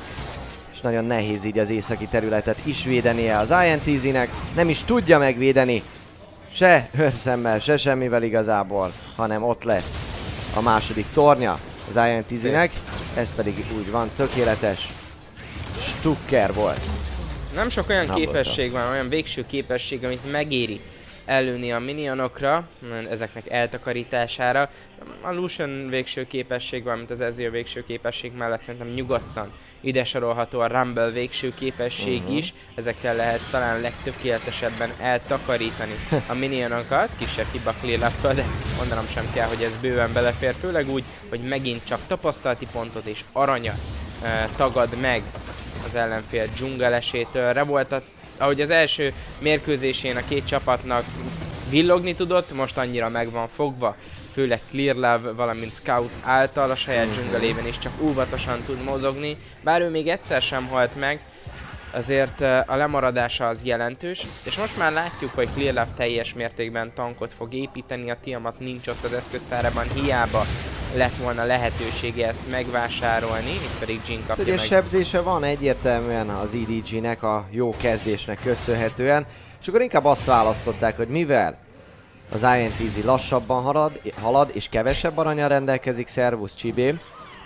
És nagyon nehéz így az északi területet is védenie az i en té zének, nem is tudja megvédeni se őrszemmel, se semmivel igazából, hanem ott lesz a második tornya az i en té zének, ez pedig úgy van, tökéletes stukker volt. Nem sok olyan Nem képesség van, olyan végső képesség, amit megéri előni a minionokra, ezeknek eltakarítására. A Lucian végső képesség van, mint az Ezreal végső képesség mellett szerintem nyugodtan ide sorolható a Rumble végső képesség uh-huh. is. Ezekkel lehet talán legtökéletesebben eltakarítani a minionokat, kisebb hiba Clearlove-tól, de mondanom sem kell, hogy ez bőven belefér, főleg úgy, hogy megint csak tapasztalati pontot és aranyat eh, tagad meg az ellenfél dzsungelesétől. Revoltat, ahogy az első mérkőzésén a két csapatnak villogni tudott, most annyira meg van fogva, főleg Clearlove, valamint Scout által a saját dzsungelében is csak óvatosan tud mozogni, bár ő még egyszer sem halt meg, azért a lemaradása az jelentős, és most már látjuk, hogy Clearlove teljes mértékben tankot fog építeni, a Tiamat nincs ott az eszköztárában, hiába lett volna lehetősége ezt megvásárolni, itt pedig Jhin kapja ugye meg. sebzése van egyértelműen az i dé gének a jó kezdésnek köszönhetően, és akkor inkább azt választották, hogy mivel az i en té zé lassabban halad, halad és kevesebb aranyal rendelkezik, szervusz Csibé.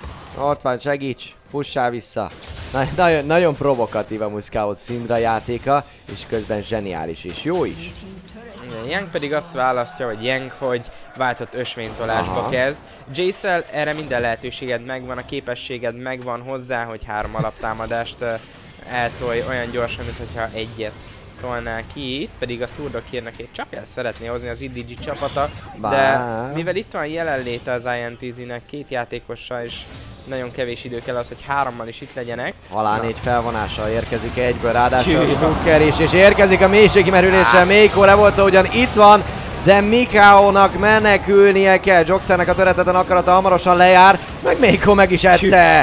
Ott van, segíts, fussál vissza. Na, nagyon, nagyon provokatív a Scout Syndra játéka, és közben zseniális és jó is. Yang pedig azt választja, hogy Yang, hogy váltott ösvénytolásba kezd. Jace-el erre minden lehetőséged megvan, a képességed megvan hozzá, hogy három alaptámadást uh, eltolj olyan gyorsan, mintha egyet tolnál ki. Itt pedig a szurdok hírnek egy csak el szeretné hozni az i dé gé csapata, Bá. de mivel itt van jelenléte az i en té zének két játékossal, és nagyon kevés idő kell az, hogy hárommal is itt legyenek. Halál négy felvonással érkezik egyből, ráadásul a Stukker is, és érkezik a mélységi merüléssel. Meiko Revolta ugyan itt van, de Mikaónak menekülnie kell. Joksternek a töretetlen akarata hamarosan lejár, meg Meiko meg is ette.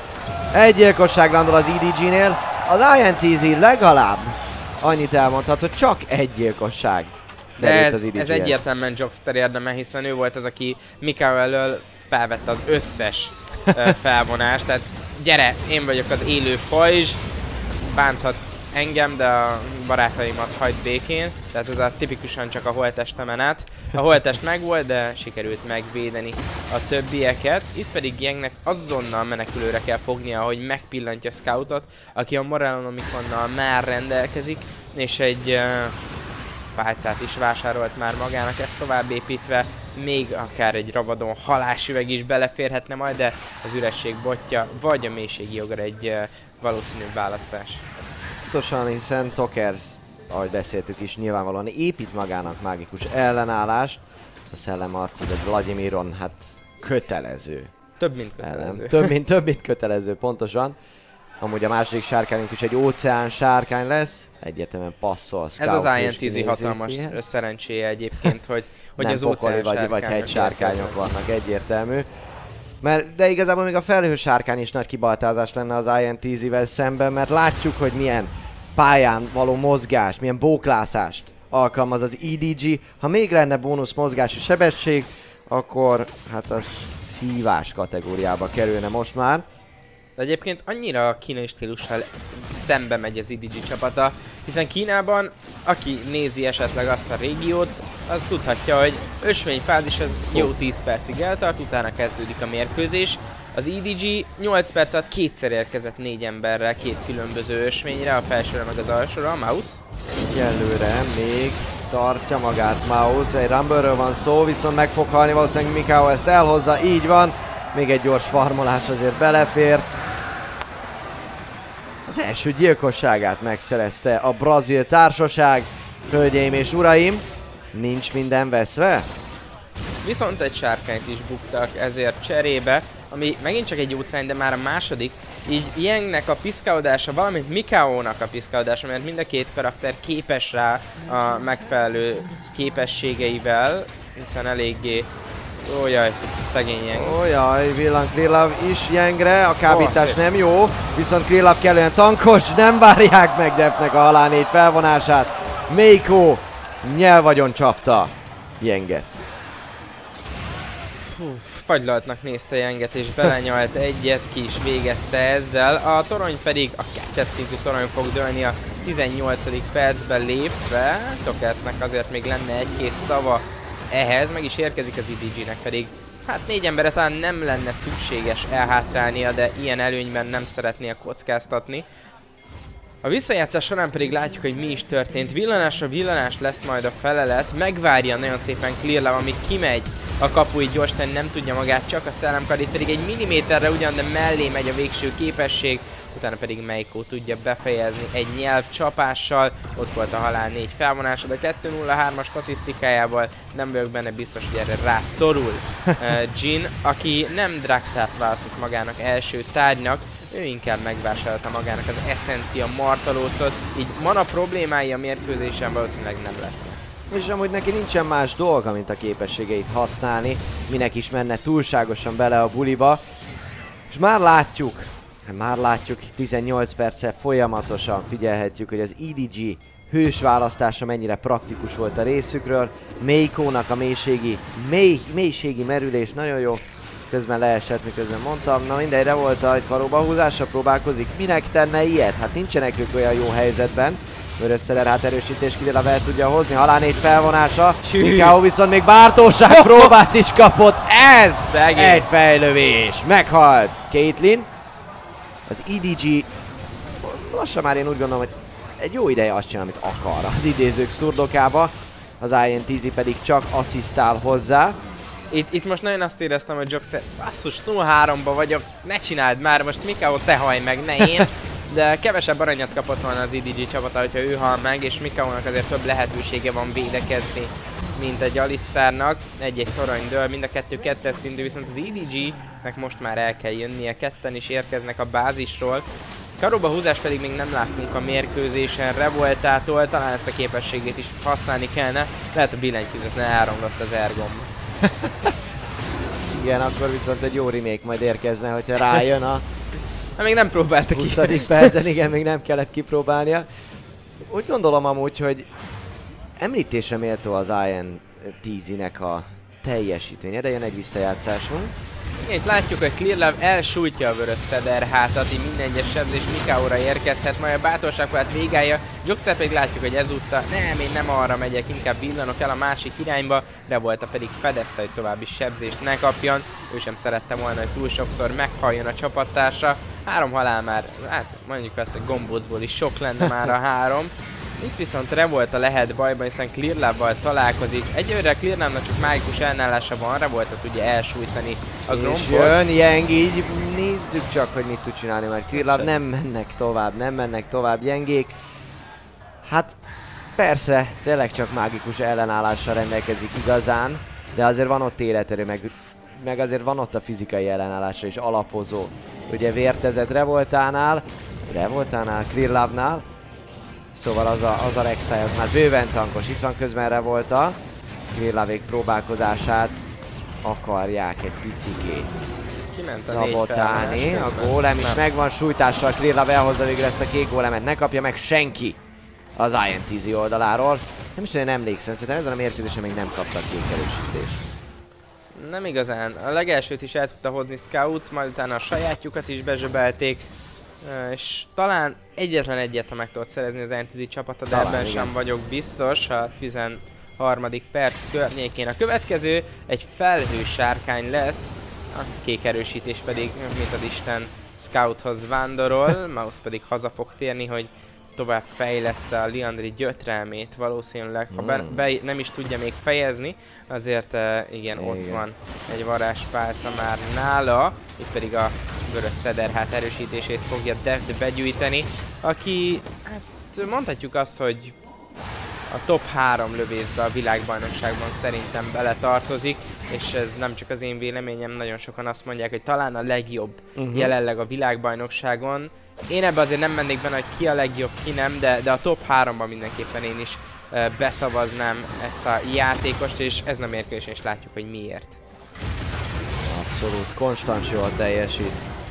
Egy gyilkosság landol az i dé génél, az i en té zé legalább annyit elmondhat, hogy csak egy gyilkosság. De ez, ez egyértelműen Jokster érdeme, hiszen ő volt az, aki Mikao elől felvette az összes uh, felvonást, tehát gyere, én vagyok az élő pajzs, bánthatsz engem, de a barátaimat hagyd békén, tehát ez a tipikusan csak a holtestemen át. A holtest megvolt, de sikerült megvédeni a többieket, itt pedig Yangnek azonnal menekülőre kell fognia, hogy megpillantja Scoutot, aki a Morellonomiconnal már rendelkezik, és egy uh, pálcát is vásárolt már magának, ezt tovább építve, még akár egy Rabadon halásüveg is beleférhetne majd, de az üresség botja vagy a mélységi jogra egy uh, valószínűbb választás. Pontosan, hiszen Tokers, ahogy beszéltük is, nyilvánvalóan épít magának mágikus ellenállást. A szellemarc ez egy Vladimiron, hát kötelező. Több mint kötelező. Ellen. Több mint, több mint kötelező, pontosan. Amúgy a második sárkányunk is egy óceán sárkány lesz, egyértelműen passzol. Ez az i en té zé hatalmas szerencséje egyébként, hogy, hogy az óceán vagy, vagy hegy sárkányok vannak, egyértelmű. Mert, de igazából még a felhő sárkány is nagy kibaltázás lenne az i en té zével szemben, mert látjuk, hogy milyen pályán való mozgás, milyen bóklászást alkalmaz az i dé gé. Ha még lenne bónusz mozgási sebesség, akkor hát az szívás kategóriába kerülne most már. De egyébként annyira a kínai stílussal szembe megy az i dé gé csapata, hiszen Kínában, aki nézi esetleg azt a régiót, az tudhatja, hogy ösvényfázis az jó tíz percig eltart, utána kezdődik a mérkőzés. Az i dé gé nyolc perc alatt kétszer érkezett négy emberrel két különböző ösvényre, a felsőre meg az alsóra, a Mouse. Egyelőre még tartja magát Mouse, egy Rumble-ről van szó, viszont meg fog halni valószínűleg Mikao ezt elhozza, így van. Még egy gyors farmolás azért belefért. Az első gyilkosságát megszerezte a brazil társaság. Hölgyeim és uraim, nincs minden veszve? Viszont egy sárkányt is buktak ezért cserébe, ami megint csak egy jó szány, de már a második. Így Yangnek a piszkálódása, valamint Mikao-nak a piszkálódása, mert mind a két karakter képes rá a megfelelő képességeivel, hiszen eléggé... Ójaj, szegény Yang. Ójaj, villan Krillov is Yangre, a kábítás Ó, nem jó, viszont Krillov kellően tankos, nem várják meg Defnek a halál négy felvonását. Meiko nyelvagyon csapta Yanget. Hú, fagylaltnak nézte Yanget és belenyalt egyet, ki is végezte ezzel. A torony pedig a kettes szintű torony fog dőlni a tizennyolcadik percben lépve. Tokersnek azért még lenne egy-két szava ehhez, meg is érkezik az i dé gének pedig. Hát négy emberre talán nem lenne szükséges elhátrálnia, de ilyen előnyben nem szeretnél kockáztatni. A visszajátszás során pedig látjuk, hogy mi is történt. Villanásra villanás lesz majd a felelet, megvárja nagyon szépen Clearlove, amíg kimegy a kapu, így gyorsan nem tudja magát, csak a szellemkard, itt pedig egy milliméterre ugyan, de mellé megy a végső képesség, utána pedig Meiko tudja befejezni egy nyelvcsapással. Ott volt a halál négy felvonása, de kettő nulla három statisztikájával nem vagyok benne biztos, hogy erre rászorul uh, Jin, aki nem Draktát választott magának első tárgynak, ő inkább megvásárolta magának az essencia martalócot, így mana problémái a mérkőzésen valószínűleg nem lesznek. És amúgy neki nincsen más dolga, mint a képességeit használni, minek is menne túlságosan bele a buliba. És már látjuk, már látjuk, tizennyolc perccel folyamatosan figyelhetjük, hogy az i dé gé hős választása mennyire praktikus volt a részükről. Meikónak a mélységi, mély, mélységi merülés nagyon jó. Közben leesett, miközben mondtam, na mindegy, Revolta egy karóba húzásra próbálkozik. Minek tenne ilyet? Hát nincsenek ők olyan jó helyzetben. Vörösszeler hát erősítés Krillov el tudja hozni, halál négy felvonása. Mikao viszont még bártóság próbát is kapott. Ez Szegény. Egy fejlövés. Meghalt Caitlyn. Az i dé gé lassan már én úgy gondolom, hogy egy jó ideje azt csinál, amit akar az idézők szurdokába. Az i en té zé pedig csak asszisztál hozzá. Itt, itt most nagyon azt éreztem, hogy Joxer, basszus, nulla háromba vagyok, ne csináld már, most Mikao te haj meg, ne én. De kevesebb aranyat kapott volna az i dé gé csapata, hogyha ő hal meg, és Mikaónak azért több lehetősége van védekezni, mint egy Alistarnak. Egy-egy toronydől, mind a kettő kettes szintű, viszont az i dé gének most már el kell jönnie, ketten is érkeznek a bázisról. Karóba húzás pedig még nem láttunk a mérkőzésen Revoltától, talán ezt a képességét is használni kellene, lehet a billentyűzet ne áramlott az ergom. Igen, akkor viszont egy jó remake majd érkezne, hogyha rájön a Na, még nem próbáltak ki. huszadik percen, igen, még nem kellett kipróbálnia. Úgy gondolom amúgy, hogy említésre méltó az i en té zé-nek a teljesítménye, de jön egy visszajátszásunk. Igen, itt látjuk, hogy Clearlove elsújtja a vörös szeder hátat, így minden egyes sebzés Mikaóra érkezhet, majd a bátorságát végálja. Joxer pedig látjuk, hogy ezúttal nem, én nem arra megyek, inkább villanok el a másik irányba, Revolta pedig fedezte, hogy további sebzést ne kapjon. Ő sem szerette volna, hogy túl sokszor meghalljon a csapattársa. Három halál már, hát mondjuk azt, hogy gombócból is sok lenne már a három. Itt viszont Revolta lehet bajban, hiszen Clearlove-val találkozik. Egyőre Clearlove-nak csak mágikus ellenállása van, Revolta tudja elsújtani a grombot. És jön Yang, így nézzük csak, hogy mit tud csinálni, mert Clearlove nem mennek tovább, nem mennek tovább Yangék. Hát persze, tényleg csak mágikus ellenállással rendelkezik igazán, de azért van ott életerő, meg, meg azért van ott a fizikai ellenállásra is alapozó. Ugye vértezett Revoltánál, Revoltánál, Clearlove-nál. Szóval az a, az a Rek'Sai az már bőven tankos. Itt van közben Revolta. Clearlove-ék próbálkozását akarják egy picikét szabotálni. A gólem is megvan sújtással. Clearlove elhozza végre ezt a kék gólemet. Ne kapja meg senki az i en té zé oldaláról. Nem is nagyon emlékszem, szerintem ezen a mérkőzésen még nem kaptak kék erősítést. Nem igazán. A legelsőt is el tudta hozni Scout, majd utána a sajátjukat is bezsebelték. És talán egyetlen egyet, ha meg tudott szerezni az en té zé csapata, de talán, ebben igen. sem vagyok biztos. A tizenharmadik perc környékén. A következő egy felhősárkány lesz, a kék erősítés pedig, mint az Isten, Scouthoz vándorol, Mouse pedig haza fog térni, hogy tovább fejlesz a Liandry gyötrelmét valószínűleg, ha be, be, nem is tudja még fejezni, azért uh, igen, igen, ott van egy varázspálca már nála, itt pedig a vörös Szederhát erősítését fogja Deft begyűjteni, aki, hát mondhatjuk azt, hogy a top három lövészbe a világbajnokságban szerintem beletartozik, és ez nem csak az én véleményem, nagyon sokan azt mondják, hogy talán a legjobb uh-huh. jelenleg a világbajnokságon. Én ebbe azért nem mennék benne, hogy ki a legjobb, ki nem, de, de a top háromban mindenképpen én is uh, beszavaznám ezt a játékost, és ez nem mérkőzés, és látjuk, hogy miért. Abszolút, konstans jól teljesít.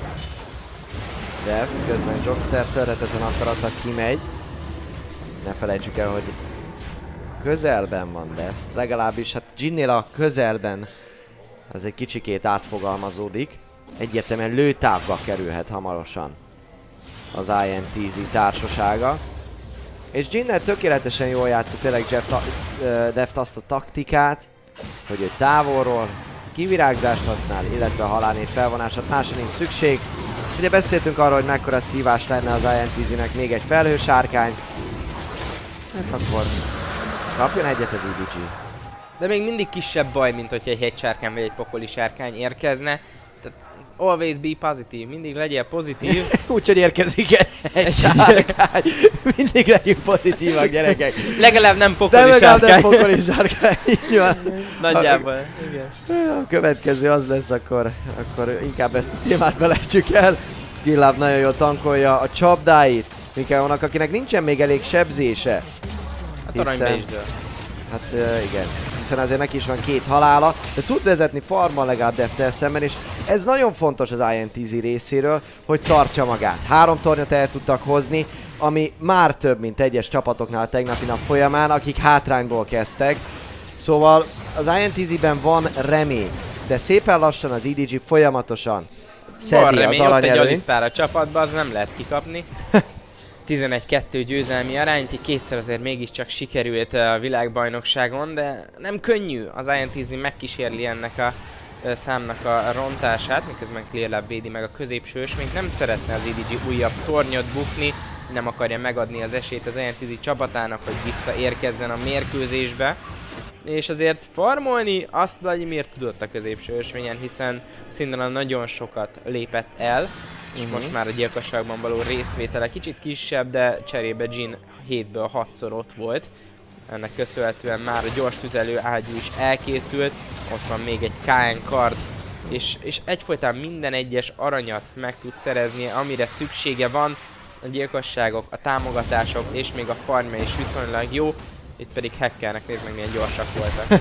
Deft, közben Jokster törhetetlen akarata kimegy. Ne felejtsük el, hogy közelben van Deft, legalábbis hát Ginnél a közelben ez egy kicsikét átfogalmazódik. Egyértelműen lőtávba kerülhet hamarosan az i en té zé társasága. És Jinnel tökéletesen jól játszott tényleg Jeff ta uh, Deft azt a taktikát, hogy ő távolról kivirágzást használ, illetve a halálnét felvonását, másra nincs szükség. Ugye beszéltünk arról, hogy mekkora szívás lenne az i en té zének még egy felhősárkány. Hát akkor kapjon egyet az i dé gé. De még mindig kisebb baj, mint hogyha egy hegysárkány vagy egy pokoli sárkány érkezne. Tehát always be positive, mindig legyél pozitív. Úgyhogy érkezik egy sárkány. Mindig legyünk pozitívak, gyerekek. Legalább nem pokoli De sárkány. De legalább nem pokoli sárkány, így van. Nagyjából, igen. A következő az lesz, akkor, akkor inkább ezt a témát belejtjük el. Killab nagyon jól tankolja a csapdáit. Mikaelnak, akinek nincsen még elég sebzése. Hát aranyba is dől. Hát uh, igen, hiszen azért neki is van két halála, de tud vezetni farmmal legalább Deft-tel szemben, és ez nagyon fontos az i en té zé részéről, hogy tartja magát. Három tornyot el tudtak hozni, ami már több, mint egyes csapatoknál a tegnapi nap folyamán, akik hátrányból kezdtek. Szóval az i en té zében van remény, de szépen lassan az i dé gé folyamatosan szedi van remény, az ott egy aranyelőnyt. Alistar a csapatban, az nem lehet kikapni. tizenegy kettő győzelmi arány, úgyhogy kétszer azért mégiscsak sikerült a világbajnokságon, de nem könnyű. Az i en té zé megkísérli ennek a számnak a rontását, miközben Clearlab védi meg a középső ösvényt. Nem szeretne az i dé gé újabb tornyot bukni, nem akarja megadni az esélyt az i en té zé csapatának, hogy visszaérkezzen a mérkőzésbe. És azért farmolni azt Vladimir tudott a középső ösvényen, hiszen szintén nagyon sokat lépett el, és uh-huh. most már a gyilkosságban való részvétele kicsit kisebb, de cserébe Jhin hétből hatszor ott volt. Ennek köszönhetően már a gyors tüzelő ágyú is elkészült, ott van még egy ká en kard, és, és egyfolytán minden egyes aranyat meg tud szerezni, amire szüksége van. A gyilkosságok, a támogatások és még a farmja is viszonylag jó, itt pedig hackernek nézd meg milyen gyorsak voltak.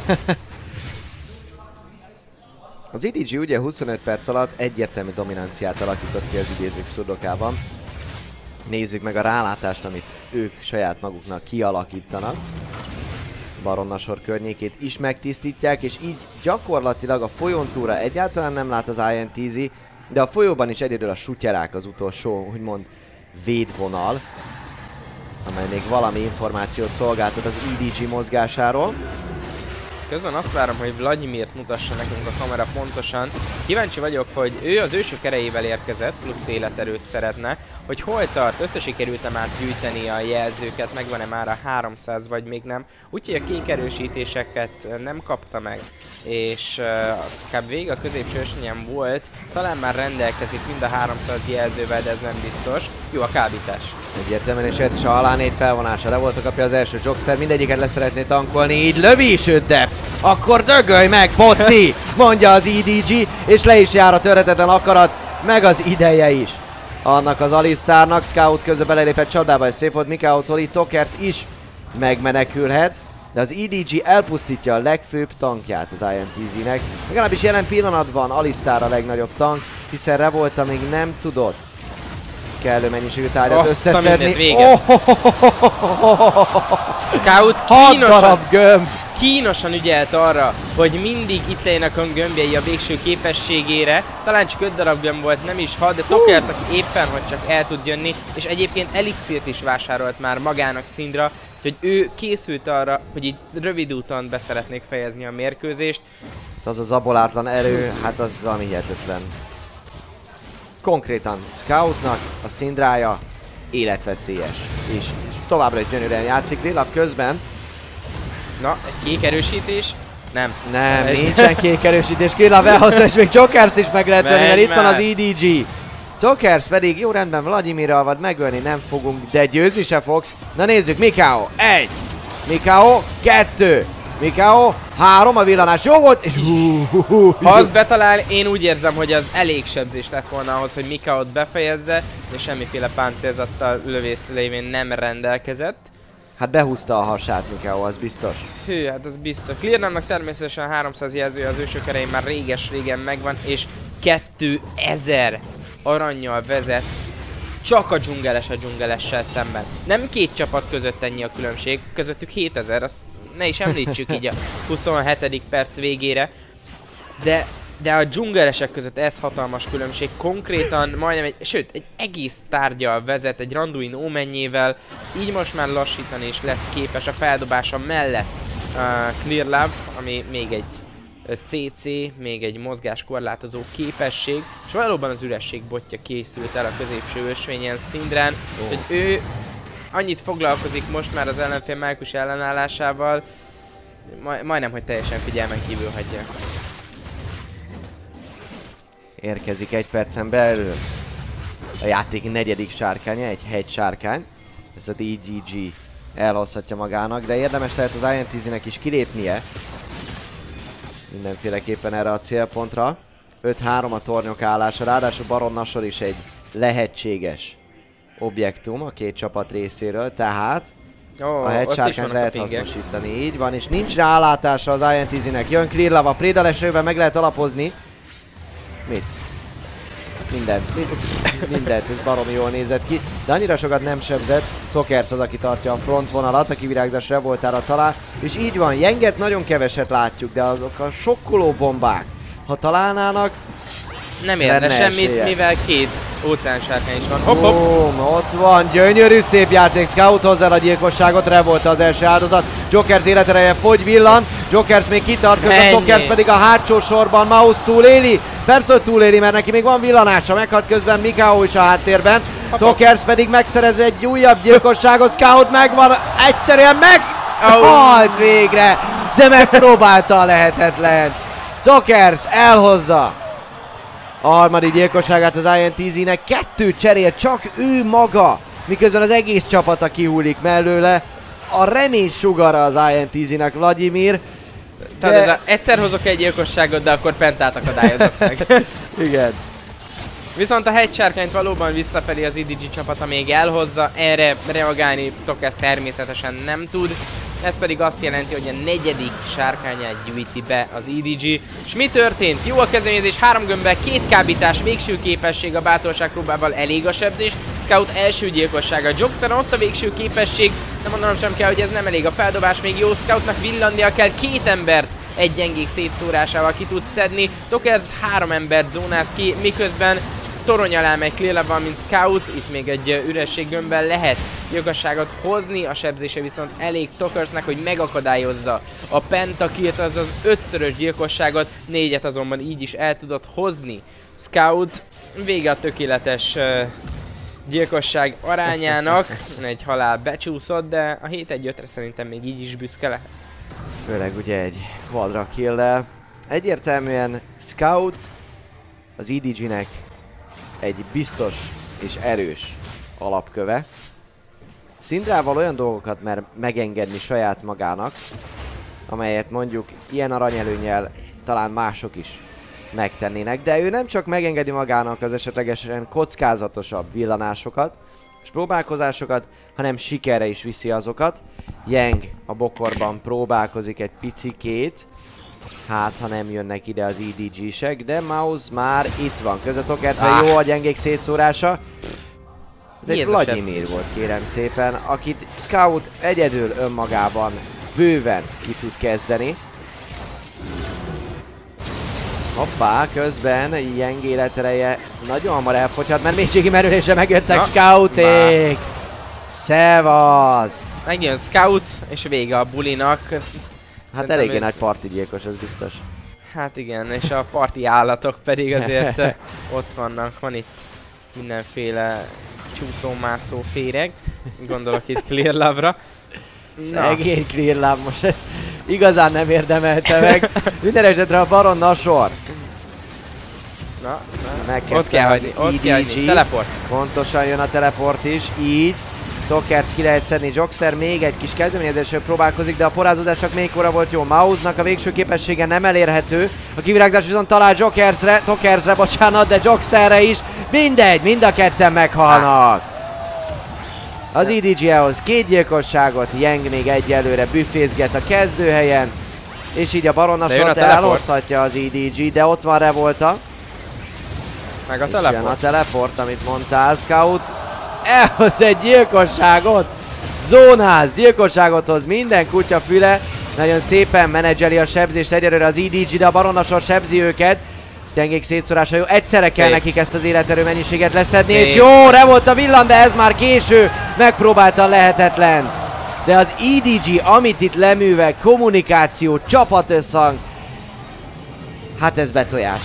Az i dé gé ugye huszonöt perc alatt egyértelmű dominanciát alakított ki az idézők szurdokában. Nézzük meg a rálátást, amit ők saját maguknak kialakítanak. Baronnasor környékét is megtisztítják, és így gyakorlatilag a folyón túlra egyáltalán nem lát az i en té zé, de a folyóban is egyedül a sutyerák az utolsó, úgymond védvonal, amely még valami információt szolgáltat az i dé gé mozgásáról. Közben azt várom, hogy Vladimirt mutassa nekünk a kamera pontosan. Kíváncsi vagyok, hogy ő az ősök erejével érkezett, plusz életerőt szeretne, hogy hol tart, összesikerült-e már gyűjteni a jelzőket, megvan-e már a háromszáz vagy még nem. Úgyhogy a kék erősítéseket nem kapta meg, és uh, kb. Végig a középső ösvényen volt, talán már rendelkezik mind a háromszáz jelzővel, de ez nem biztos. Jó a kábítás. Egyértelműen és is a halálnét felvonása, le volt a kapja az első Joxer, mindegyiket le szeretné tankolni, így lövi is őt Deft. Akkor dögölj meg, boci! Mondja az i dé gé, és le is jár a törhetetlen akarat, meg az ideje is. Annak az Alistarnak, Scout közben belelépett csapdába, és szép volt Mikaeltól, itt Tokers is megmenekülhet, de az i dé gé elpusztítja a legfőbb tankját az i en té zének. Legalábbis jelen pillanatban Alistar a legnagyobb tank, hiszen Revolta még nem tudott kellő mennyiségű tárgyat összeszedni. Oh, Scout hat kínosan, darab gömb! kínosan ügyelt arra, hogy mindig itt legyenek a gömbjei a végső képességére. Talán csak öt darabban volt, nem is hat, de Tokers, aki éppen hogy csak el tud jönni, és egyébként elixírt is vásárolt már magának Syndra, hogy ő készült arra, hogy így rövid úton be szeretnék fejezni a mérkőzést. Az a zabolátlan erő, hát az valami hihetetlen. Konkrétan Scoutnak a Syndrája életveszélyes, és továbbra is gyönyörűen játszik. Rillav közben. Na, egy kék erősítés. Nem. Nem, nincsen kék erősítés. Rillav elhozta, és még Jokers is meg lehet ölni, mert itt van az E D G. Jokers pedig jó rendben Vladimirral vad megölni nem fogunk, de győzni se fogsz. Na nézzük, Mikao, egy, Mikao, kettő, Mikao, három, a villanás jó volt, és ha az betalál, én úgy érzem, hogy az elég sebzés lett volna ahhoz, hogy Mikaot befejezze, de semmiféle páncélzattal lövész lévén nem rendelkezett. Hát behúzta a hasát Mikao, az biztos. Hű, hát az biztos. Clearnamnak természetesen háromszáz jelzője az ősök erején már réges-régen megvan, és kétezer arannyal vezet csak a dzsungeles a dzsungelessel szemben. Nem két csapat között ennyi a különbség, közöttük hétezer, azt ne is említsük így a huszonhetedik perc végére. De, de a dzsungelesek között ez hatalmas különbség, konkrétan majdnem egy, sőt, egy egész tárgyal vezet, egy Randuin ómennyével, így most már lassítani is lesz képes a feldobása mellett uh, Clear Love, ami még egy cé cé, még egy mozgáskorlátozó képesség, és valóban az üresség botja készült el a középső ösvényen Syndrán, oh. hogy ő annyit foglalkozik most már az ellenfél mágikus ellenállásával, maj, majdnem, hogy teljesen figyelmen kívül hagyja. Érkezik egy percen belül a játék negyedik sárkánya, egy hegy sárkány. Ez a dé gé gé elhozhatja magának, de érdemes lehet az I N T Z-nek is kilépnie mindenféleképpen erre a célpontra. öt három a tornyok állása, ráadásul Baron Nashor is egy lehetséges objektum a két csapat részéről, tehát oh, a headsharkányt lehet hasznosítani. Így van, és nincs rálátása az I N T Z-nek. Jön Clear Love, a Préda lesőben meg lehet alapozni. Mit? Mindent, mindent, mindent, ez baromi jól nézett ki, de annyira sokat nem sebzett. Tokers az, aki tartja a frontvonalat, a kivirágzás revoltára talál, és így van, Jenget nagyon keveset látjuk, de azok a sokkoló bombák, ha találnának, nem érne semmit, esélye. Mivel két óceánsárkány is van. Hopp, hopp. Boom, ott van, gyönyörű szép játék, Scout hozzá a gyilkosságot, Revolta az első áldozat, Jokers életereje fogy, villan, Jokers még kitart közben, Tokers pedig a hátsó sorban, Mouse túléli, persze, hogy túléli, mert neki még van villanása, meghalt közben Mikao is a háttérben, Tokers pedig megszerez egy újabb gyilkosságot, Scout megvan, egyszerűen meg halt végre, de megpróbálta a lehetetlen. Tokers elhozza a harmadik gyilkosságát az I N T Z-nek, kettő cserél, csak ő maga, miközben az egész csapata kihullik mellőle. A remény sugara az I N T Z-nek Vladimir. Tehát ez a, egyszer hozok egy gyilkosságot, de akkor pentát akadályozok meg. Igen. Viszont a hegysárkányt valóban visszafelé az E D G csapata még elhozza, erre reagálni Tokers természetesen nem tud. Ez pedig azt jelenti, hogy a negyedik sárkányát gyűjti be az E D G. És mi történt? Jó a kezdeményezés, három gömbbel, két kábítás, végső képesség a bátorság próbával, elég a sebzés. Scout első gyilkossága, Joksteren ott a végső képesség, de mondanom sem kell, hogy ez nem elég, a feldobás még jó, Scoutnak villannia kell, két embert egy gyengék szétszórásával ki tud szedni. Tokers három embert zónáz ki, miközben torony alá megy Clear Love-val, mint Scout, itt még egy üresség gömbben lehet gyilkosságot hozni, a sebzése viszont elég Tokersnek, hogy megakadályozza a pentakillt, az az ötszörös gyilkosságot, négyet azonban így is el tudott hozni. Scout vége a tökéletes uh, gyilkosság arányának, egy halál becsúszott, de a hét egy ötre szerintem még így is büszke lehet. Főleg ugye egy quadra kill-lel. Egyértelműen Scout az E D G-nek egy biztos és erős alapköve. Syndrával olyan dolgokat mer megengedni saját magának, amelyet mondjuk ilyen aranyelőnnyel talán mások is megtennének, de ő nem csak megengedi magának az esetlegesen kockázatosabb villanásokat és próbálkozásokat, hanem sikerre is viszi azokat. Yang a bokorban próbálkozik egy picikét, hát ha nem jönnek ide az E D G-sek, de Mouse már itt van. Között Tokerszel ah. jó a gyengék szétszórása. Ez egy Vladimir volt, kérem szépen, akit Scout egyedül önmagában bőven ki tud kezdeni. Hoppá, közben Yang életereje nagyon hamar elfogyhat, mert mélységi merülésre megjöttek Scouték! Szevasz! Megjön Scout, és vége a bulinak. Hát Szerintem eléggé ő... nagy partigyilkos, ez biztos. Hát igen, és a parti állatok pedig azért ott vannak. Van itt mindenféle csúszó-mászó féreg. Gondolok itt Clear Love-ra. Szegény Clear Love, most ez igazán nem érdemelte meg. Minden esetre a Baron Nashor. Na, na. Megkezdte Ott kell hagyni, ott kell hagyni. Teleport. Fontosan jön a teleport is, így. Tokers ki lehet szedni, Jokster még egy kis kezdeményezésről próbálkozik, de a porrázódás csak még kora volt jó. Mausnak a végső képessége nem elérhető. A kivirágzás viszont talál Jokersre, Tokersre, bocsánat, de Joksterre is. Mindegy, mind a ketten meghalnak. Az i dé gé-hoz két gyilkosságot, Yang még egyelőre büfézget a kezdőhelyen. És így a Baron Nashort elhozhatja az i dé gé, de ott van Revolta. Meg a és teleport. jön a teleport, amit mondtál, Scout. Elhoz egy gyilkosságot! Zónáz, gyilkosságot hoz minden kutya füle. Nagyon szépen menedzseli a sebzést egyelőre az i dé gé, de a Baron Nashor sebzi őket. Gyengék szétszórása jó, egyszerre Szép. kell nekik ezt az életerő mennyiséget leszedni, Szép. és jó, Revolta villan, de ez már késő, megpróbálta a lehetetlent. De az i dé gé, amit itt leművel, kommunikáció, csapatösszhang, hát ez betojás.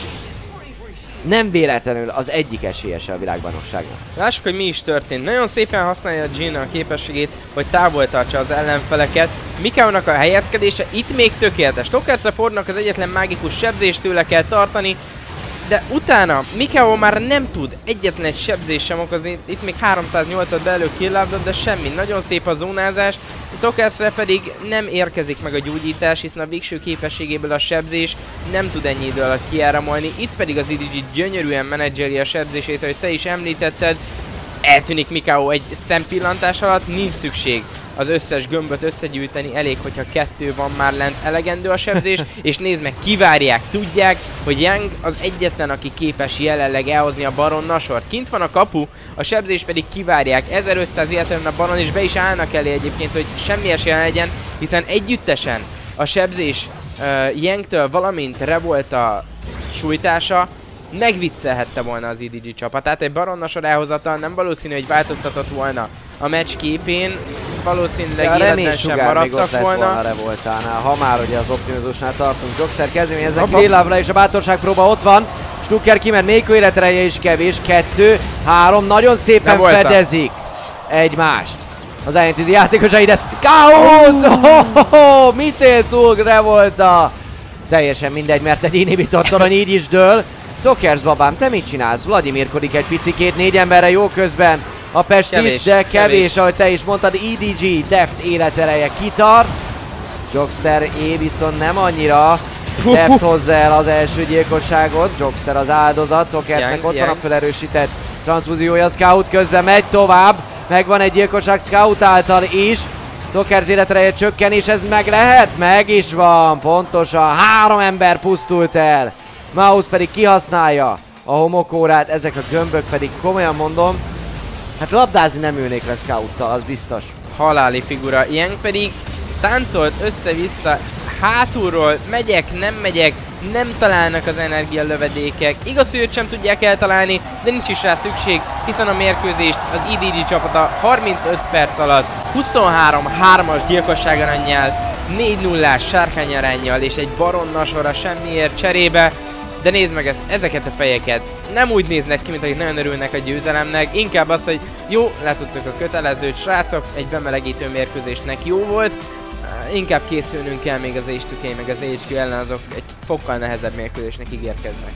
Nem véletlenül az egyik esélyese a világbajnokságnak. Lássuk, hogy mi is történt. Nagyon szépen használja a Jhin a képességét, hogy távol tartsa az ellenfeleket. Mikao-nak a helyezkedése itt még tökéletes. Tokersre Fordnak az egyetlen mágikus sebzést tőle kell tartani, de utána Mikao már nem tud egyetlen egy sebzést sem okozni. Itt még háromszáznyolcat belő killábdott, de semmi. Nagyon szép a zónázás. Tokersre pedig nem érkezik meg a gyógyítás, hiszen a végső képességéből a sebzés nem tud ennyi idő alatt kiáramolni. Itt pedig az i dé gé gyönyörűen menedzseli a sebzését, ahogy te is említetted. Eltűnik Mikao egy szempillantás alatt, nincs szükség az összes gömböt összegyűjteni, elég, hogyha kettő van már lent, elegendő a sebzés, és nézd meg, kivárják, tudják, hogy Yang az egyetlen, aki képes jelenleg elhozni a Baron Nashort. Kint van a kapu, a sebzés pedig kivárják, ezerötszáz életben a Baron, és be is állnak elé egyébként, hogy semmi esélye legyen, hiszen együttesen a sebzés uh, Yangtől, valamint Revolta sújtása megviccelhette volna az i dé gé csapatát. Egy Baron Nashor elhozatal nem valószínű, hogy változtatott volna a meccs képén, valószínűleg ja, életben sem maradtak volna. volna a Revoltánál, ha már ugye az optimizmusnál tartunk. Jokster kezdeményezett Clear Love-ra, és a bátorság próba ott van. Stucker kiment, Méko életereje is kevés, kettő, három, nagyon szépen fedezik egymást. Az i en té zé játékosai, de Scout! Oh! Oh, oh, mit élt túl Revolta? Teljesen mindegy, mert egy inhibitor torony így is dől. Tokers babám, te mit csinálsz? Vladimirkodik egy picikét, négy emberre jó közben. A Pest kevés, is, de kevés, kevés, ahogy te is mondtad, i dé gé deft életereje kitart. Jokster é viszont nem annyira. Deft hozza el az első gyilkosságot. Jokster az áldozat, Tokersnek ott van a felerősített transfúziója. Scout közben megy tovább. Megvan egy gyilkosság Scout által is. Tokers életereje csökken, és ez meg lehet? Meg is van, pontosan. Három ember pusztult el. Maus pedig kihasználja a homokórát, ezek a gömbök pedig, komolyan mondom, hát labdázni nem ülnék le Scouttal, az biztos. Haláli figura. Yang pedig táncolt össze-vissza, hátulról megyek, nem megyek, nem találnak az energialövedékek. Igaz, hogy őt sem tudják eltalálni, de nincs is rá szükség, hiszen a mérkőzést az i dé gé csapata harmincöt perc alatt huszonhárom hármas gyilkosságaránnyal, négy nullás sárkányaránnyal és egy Baron Nashorra semmiért cserébe. De nézd meg ezt, ezeket a fejeket. Nem úgy néznek ki, mint akik nagyon örülnek a győzelemnek. Inkább az, hogy jó, letudtuk a kötelezőt, srácok, egy bemelegítő mérkőzésnek jó volt. Inkább készülnünk kell még az Age two K meg az há gé ellen, azok egy fokkal nehezebb mérkőzésnek ígérkeznek.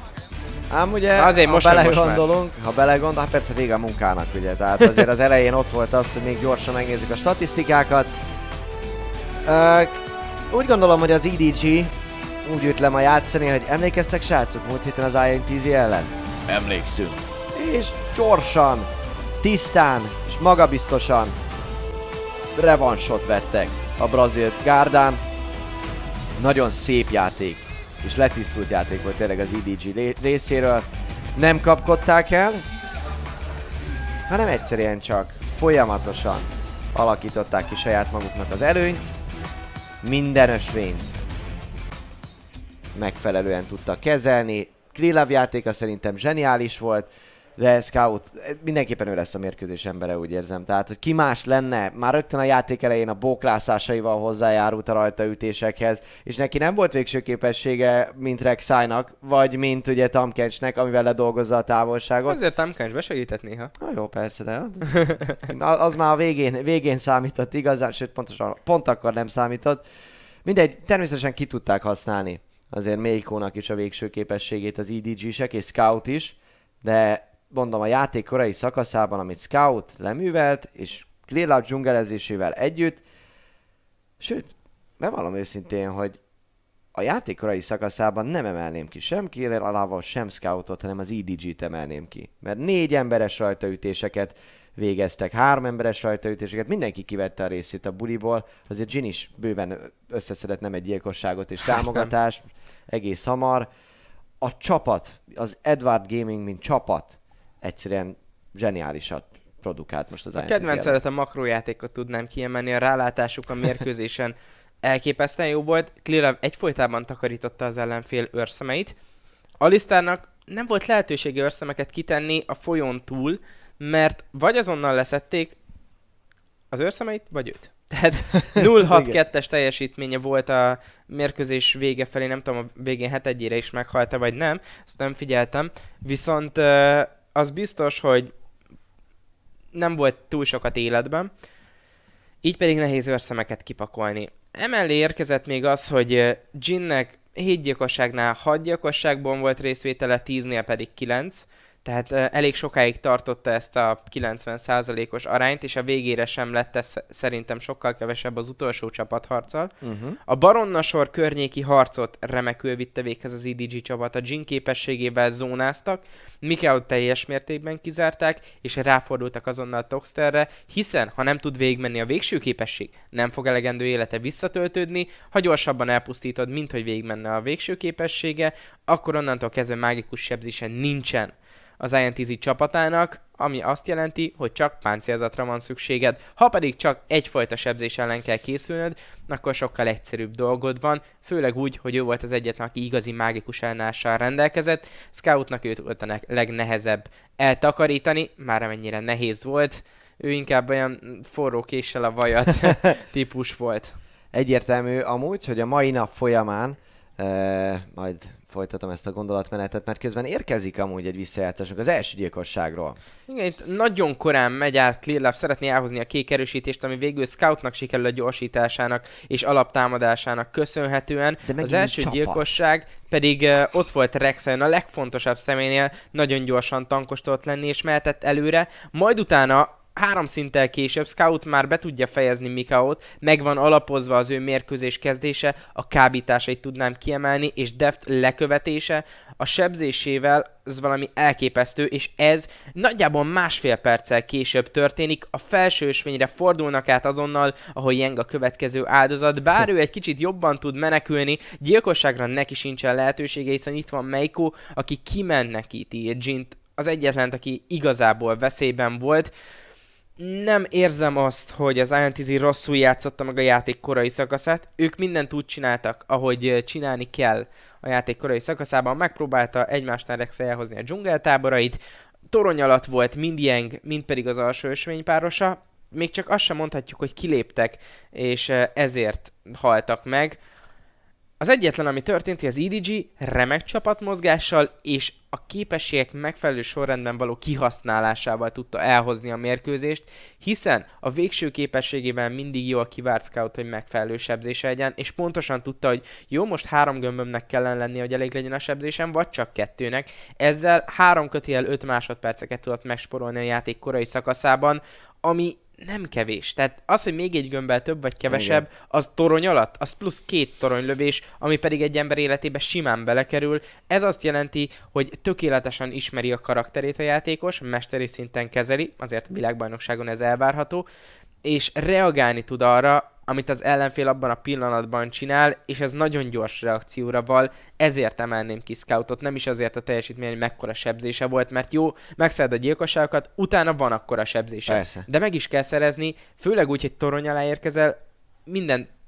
Ám ugye, azért ha most belegondolunk, ha belegondolunk, hát persze vége a munkának, ugye, tehát azért az elején ott volt az, hogy még gyorsan megnézzük a statisztikákat. Uh, úgy gondolom, hogy az i dé gé úgy jött le ma játszani, hogy emlékeztek srácok múlt héten az i en té zé ellen? Emlékszünk. És gyorsan, tisztán és magabiztosan revansot vettek a brazil gárdán. Nagyon szép játék és letisztult játék volt tényleg az i dé gé részéről. Nem kapkodták el, hanem egyszerűen csak folyamatosan alakították ki saját maguknak az előnyt, minden ösvényt megfelelően tudta kezelni. Krillov játéka szerintem zseniális volt, de Scout mindenképpen ő lesz a mérkőzés embere, úgy érzem. Tehát, hogy ki más lenne, már rögtön a játék elején a bóklászásaival hozzájárult a rajtaütésekhez, és neki nem volt végső képessége, mint Rek'Sainak, vagy mint ugye Tahm Kenchnek, amivel ledolgozza a távolságot. Azért Tahm Kench besegített néha. Na jó, persze, de az, az már a végén, végén számított igazán, sőt pontosan, pont akkor nem számított. Mindegy, természetesen ki tudták használni azért Meikónak is a végső képességét az i dé gé-sek és Scout is, de mondom, a játék korai szakaszában, amit Scout leművelt, és Clearlab dzsungelezésével együtt, sőt, bevallom őszintén, hogy a játék korai szakaszában nem emelném ki sem Clearlabot, sem Scoutot, hanem az i dé gé-t emelném ki. Mert négy emberes rajtaütéseket végeztek, három emberes rajtaütéseket, mindenki kivette a részét a buliból, azért Jhin is bőven összeszedett nem egy gyilkosságot és támogatást, egész hamar. A csapat, az Edward Gaming, mint csapat egyszerűen zseniálisat produkált most az a kedvencemet a makrójátékot tudnám kiemelni, a rálátásuk a mérkőzésen elképesztően jó volt. Clearlab egyfolytában takarította az ellenfél őrszemeit. Alistarnak nem volt lehetősége őrszemeket kitenni a folyón túl, mert vagy azonnal leszették az őrszemeit, vagy őt. Tehát nulla hat kettes teljesítménye volt a mérkőzés vége felé, nem tudom, a végén het egyére is meghalta, vagy nem, ezt nem figyeltem. Viszont az biztos, hogy nem volt túl sokat életben, így pedig nehéz őrszemeket kipakolni. Emellé érkezett még az, hogy Jhinnek hét gyilkosságnál hat gyilkosságban volt részvétele, tíznél pedig kilenc. Tehát uh, elég sokáig tartotta ezt a kilencven százalékos arányt, és a végére sem lett ez szerintem sokkal kevesebb az utolsó csapatharccal. Uh-huh. A Baronnasor környéki harcot remekül vitte véghez az i dé gé csapat, a Jhin képességével zónáztak, Mikaelot teljes mértékben kizárták, és ráfordultak azonnal Toxterre, hiszen ha nem tud végigmenni a végső képesség, nem fog elegendő élete visszatöltődni, ha gyorsabban elpusztítod, mint hogy végigmenne a végső képessége, akkor onnantól kezdve mágikus sebzése nincsen az i en té zé csapatának, ami azt jelenti, hogy csak páncélzatra van szükséged. Ha pedig csak egyfajta sebzés ellen kell készülnöd, akkor sokkal egyszerűbb dolgod van, főleg úgy, hogy ő volt az egyetlen, aki igazi mágikus ellenállással rendelkezett. Scoutnak őt volt a legnehezebb eltakarítani, már amennyire nehéz volt. Ő inkább olyan forró késsel a vajat típus volt. Egyértelmű amúgy, hogy a mai nap folyamán uh, majd folytatom ezt a gondolatmenetet, mert közben érkezik amúgy egy visszajátszásunk az első gyilkosságról. Igen, itt nagyon korán megy át Clearlab, szeretné elhozni a kék erősítést, ami végül Scoutnak sikerül a gyorsításának és alaptámadásának köszönhetően. Az első csapat. Gyilkosság pedig uh, ott volt Rek'Sai, a legfontosabb személynél, nagyon gyorsan tankos tudott lenni és mehetett előre, majd utána három szinttel később Scout már be tudja fejezni Mikaelot, meg van alapozva az ő mérkőzés kezdése, a kábításait tudnám kiemelni, és Deft lekövetése, a sebzésével ez valami elképesztő, és ez nagyjából másfél perccel később történik, a felső ösvényre fordulnak át azonnal, ahol Yang a következő áldozat, bár ő egy kicsit jobban tud menekülni, gyilkosságra neki sincsen lehetősége, hiszen itt van Meiko, aki kimenekíti Jhint, az egyetlen, aki igazából veszélyben volt. Nem érzem azt, hogy az i en té zé rosszul játszotta meg a játék korai szakaszát. Ők mindent úgy csináltak, ahogy csinálni kell a játék korai szakaszában. Megpróbálta egymásnál Rek'Sai elhozni a dzsungeltáborait. Torony alatt volt mind Yang, mind pedig az alsó ösvénypárosa. Még csak azt sem mondhatjuk, hogy kiléptek, és ezért haltak meg. Az egyetlen, ami történt, hogy az i dé gé remek csapatmozgással és a képességek megfelelő sorrendben való kihasználásával tudta elhozni a mérkőzést, hiszen a végső képességével mindig jól kivárt Scout, hogy megfelelő sebzése legyen, és pontosan tudta, hogy jó, most három gömbömnek kellene lennie, hogy elég legyen a sebzésem, vagy csak kettőnek. Ezzel három kötél öt másodperceket tudott megsporolni a játék korai szakaszában, ami nem kevés. Tehát az, hogy még egy gömbbel több vagy kevesebb, igen, az torony alatt, az plusz két toronylövés, ami pedig egy ember életébe simán belekerül. Ez azt jelenti, hogy tökéletesen ismeri a karakterét a játékos, mesteri szinten kezeli, azért a világbajnokságon ez elvárható, és reagálni tud arra, amit az ellenfél abban a pillanatban csinál, és ez nagyon gyors reakcióra val, ezért emelném ki Scoutot, nem is azért a teljesítmény, hogy mekkora sebzése volt, mert jó, megszered a gyilkosságokat, utána van akkora sebzése. Persze. De meg is kell szerezni, főleg úgy, hogy torony alá érkezel, minden pöt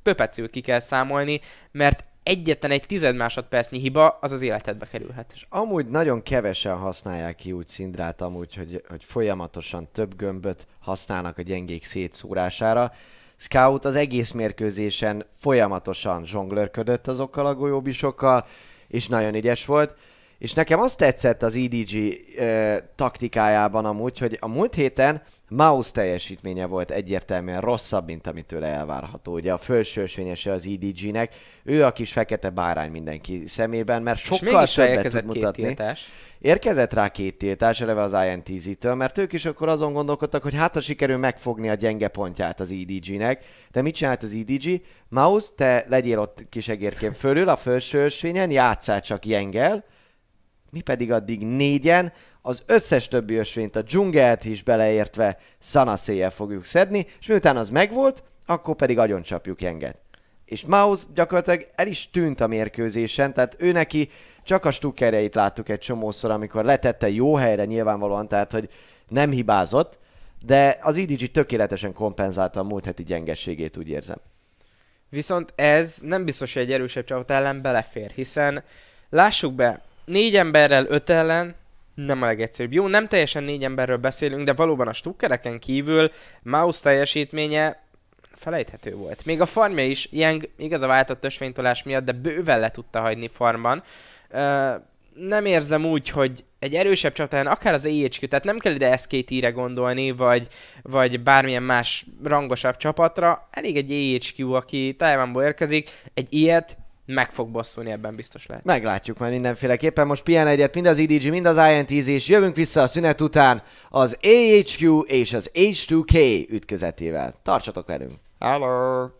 pöpecül ki kell számolni, mert egyetlen egy tized másodpercnyi hiba, az az életedbe kerülhet. És amúgy nagyon kevesen használják ki úgy Syndrát amúgy, hogy, hogy folyamatosan több gömböt használnak a gyengék szétszórására. Scout az egész mérkőzésen folyamatosan zsonglőrködött azokkal a golyóbisokkal, és nagyon ügyes volt. És nekem azt tetszett az E D G uh, taktikájában amúgy, hogy a múlt héten Mouse teljesítménye volt egyértelműen rosszabb, mint amit tőle elvárható. Ugye a felső ösvényese az E D G-nek, ő a kis fekete bárány mindenki szemében, mert sokkal többet tud mutatni. Tiltás. Érkezett rá két tiltás, eleve az I N T Z-től, mert ők is akkor azon gondolkodtak, hogy hát ha sikerül megfogni a gyenge pontját az E D G-nek. De mit csinált az E D G? Mouse, te legyél ott kis egérként fölül a felső ösvényen, játsszál csak jengel, mi pedig addig négyen az összes többi ösvényt, a dzsungelt is beleértve szanaszéjjel fogjuk szedni, és miután az megvolt, akkor pedig agyoncsapjuk jenget. És Mouse gyakorlatilag el is tűnt a mérkőzésen, tehát ő neki csak a stukkerjeit láttuk egy csomószor, amikor letette jó helyre nyilvánvalóan, tehát hogy nem hibázott, de az E D G tökéletesen kompenzálta a múlt heti gyengességét, úgy érzem. Viszont ez nem biztos, hogy egy erősebb csapat ellen belefér, hiszen lássuk be, négy emberrel öt ellen nem a legegyszerűbb. Jó, nem teljesen négy emberről beszélünk, de valóban a stukkereken kívül Mouse teljesítménye felejthető volt. Még a farmja is, Yang igaz a váltott ösvénytolás miatt, de bőven le tudta hagyni farmban. Ö, nem érzem úgy, hogy egy erősebb csapatán, akár az A H Q, tehát nem kell ide S K T-re gondolni, vagy, vagy bármilyen más rangosabb csapatra. Elég egy A H Q, aki Taiwanból érkezik, egy ilyet meg fog bosszulni, ebben biztos lehet. Meglátjuk majd mindenféleképpen. Most pihen egyet mind az E D G, mind az I N T Z, és jövünk vissza a szünet után az A H Q és az H two K ütközetével. Tartsatok velünk! Hello!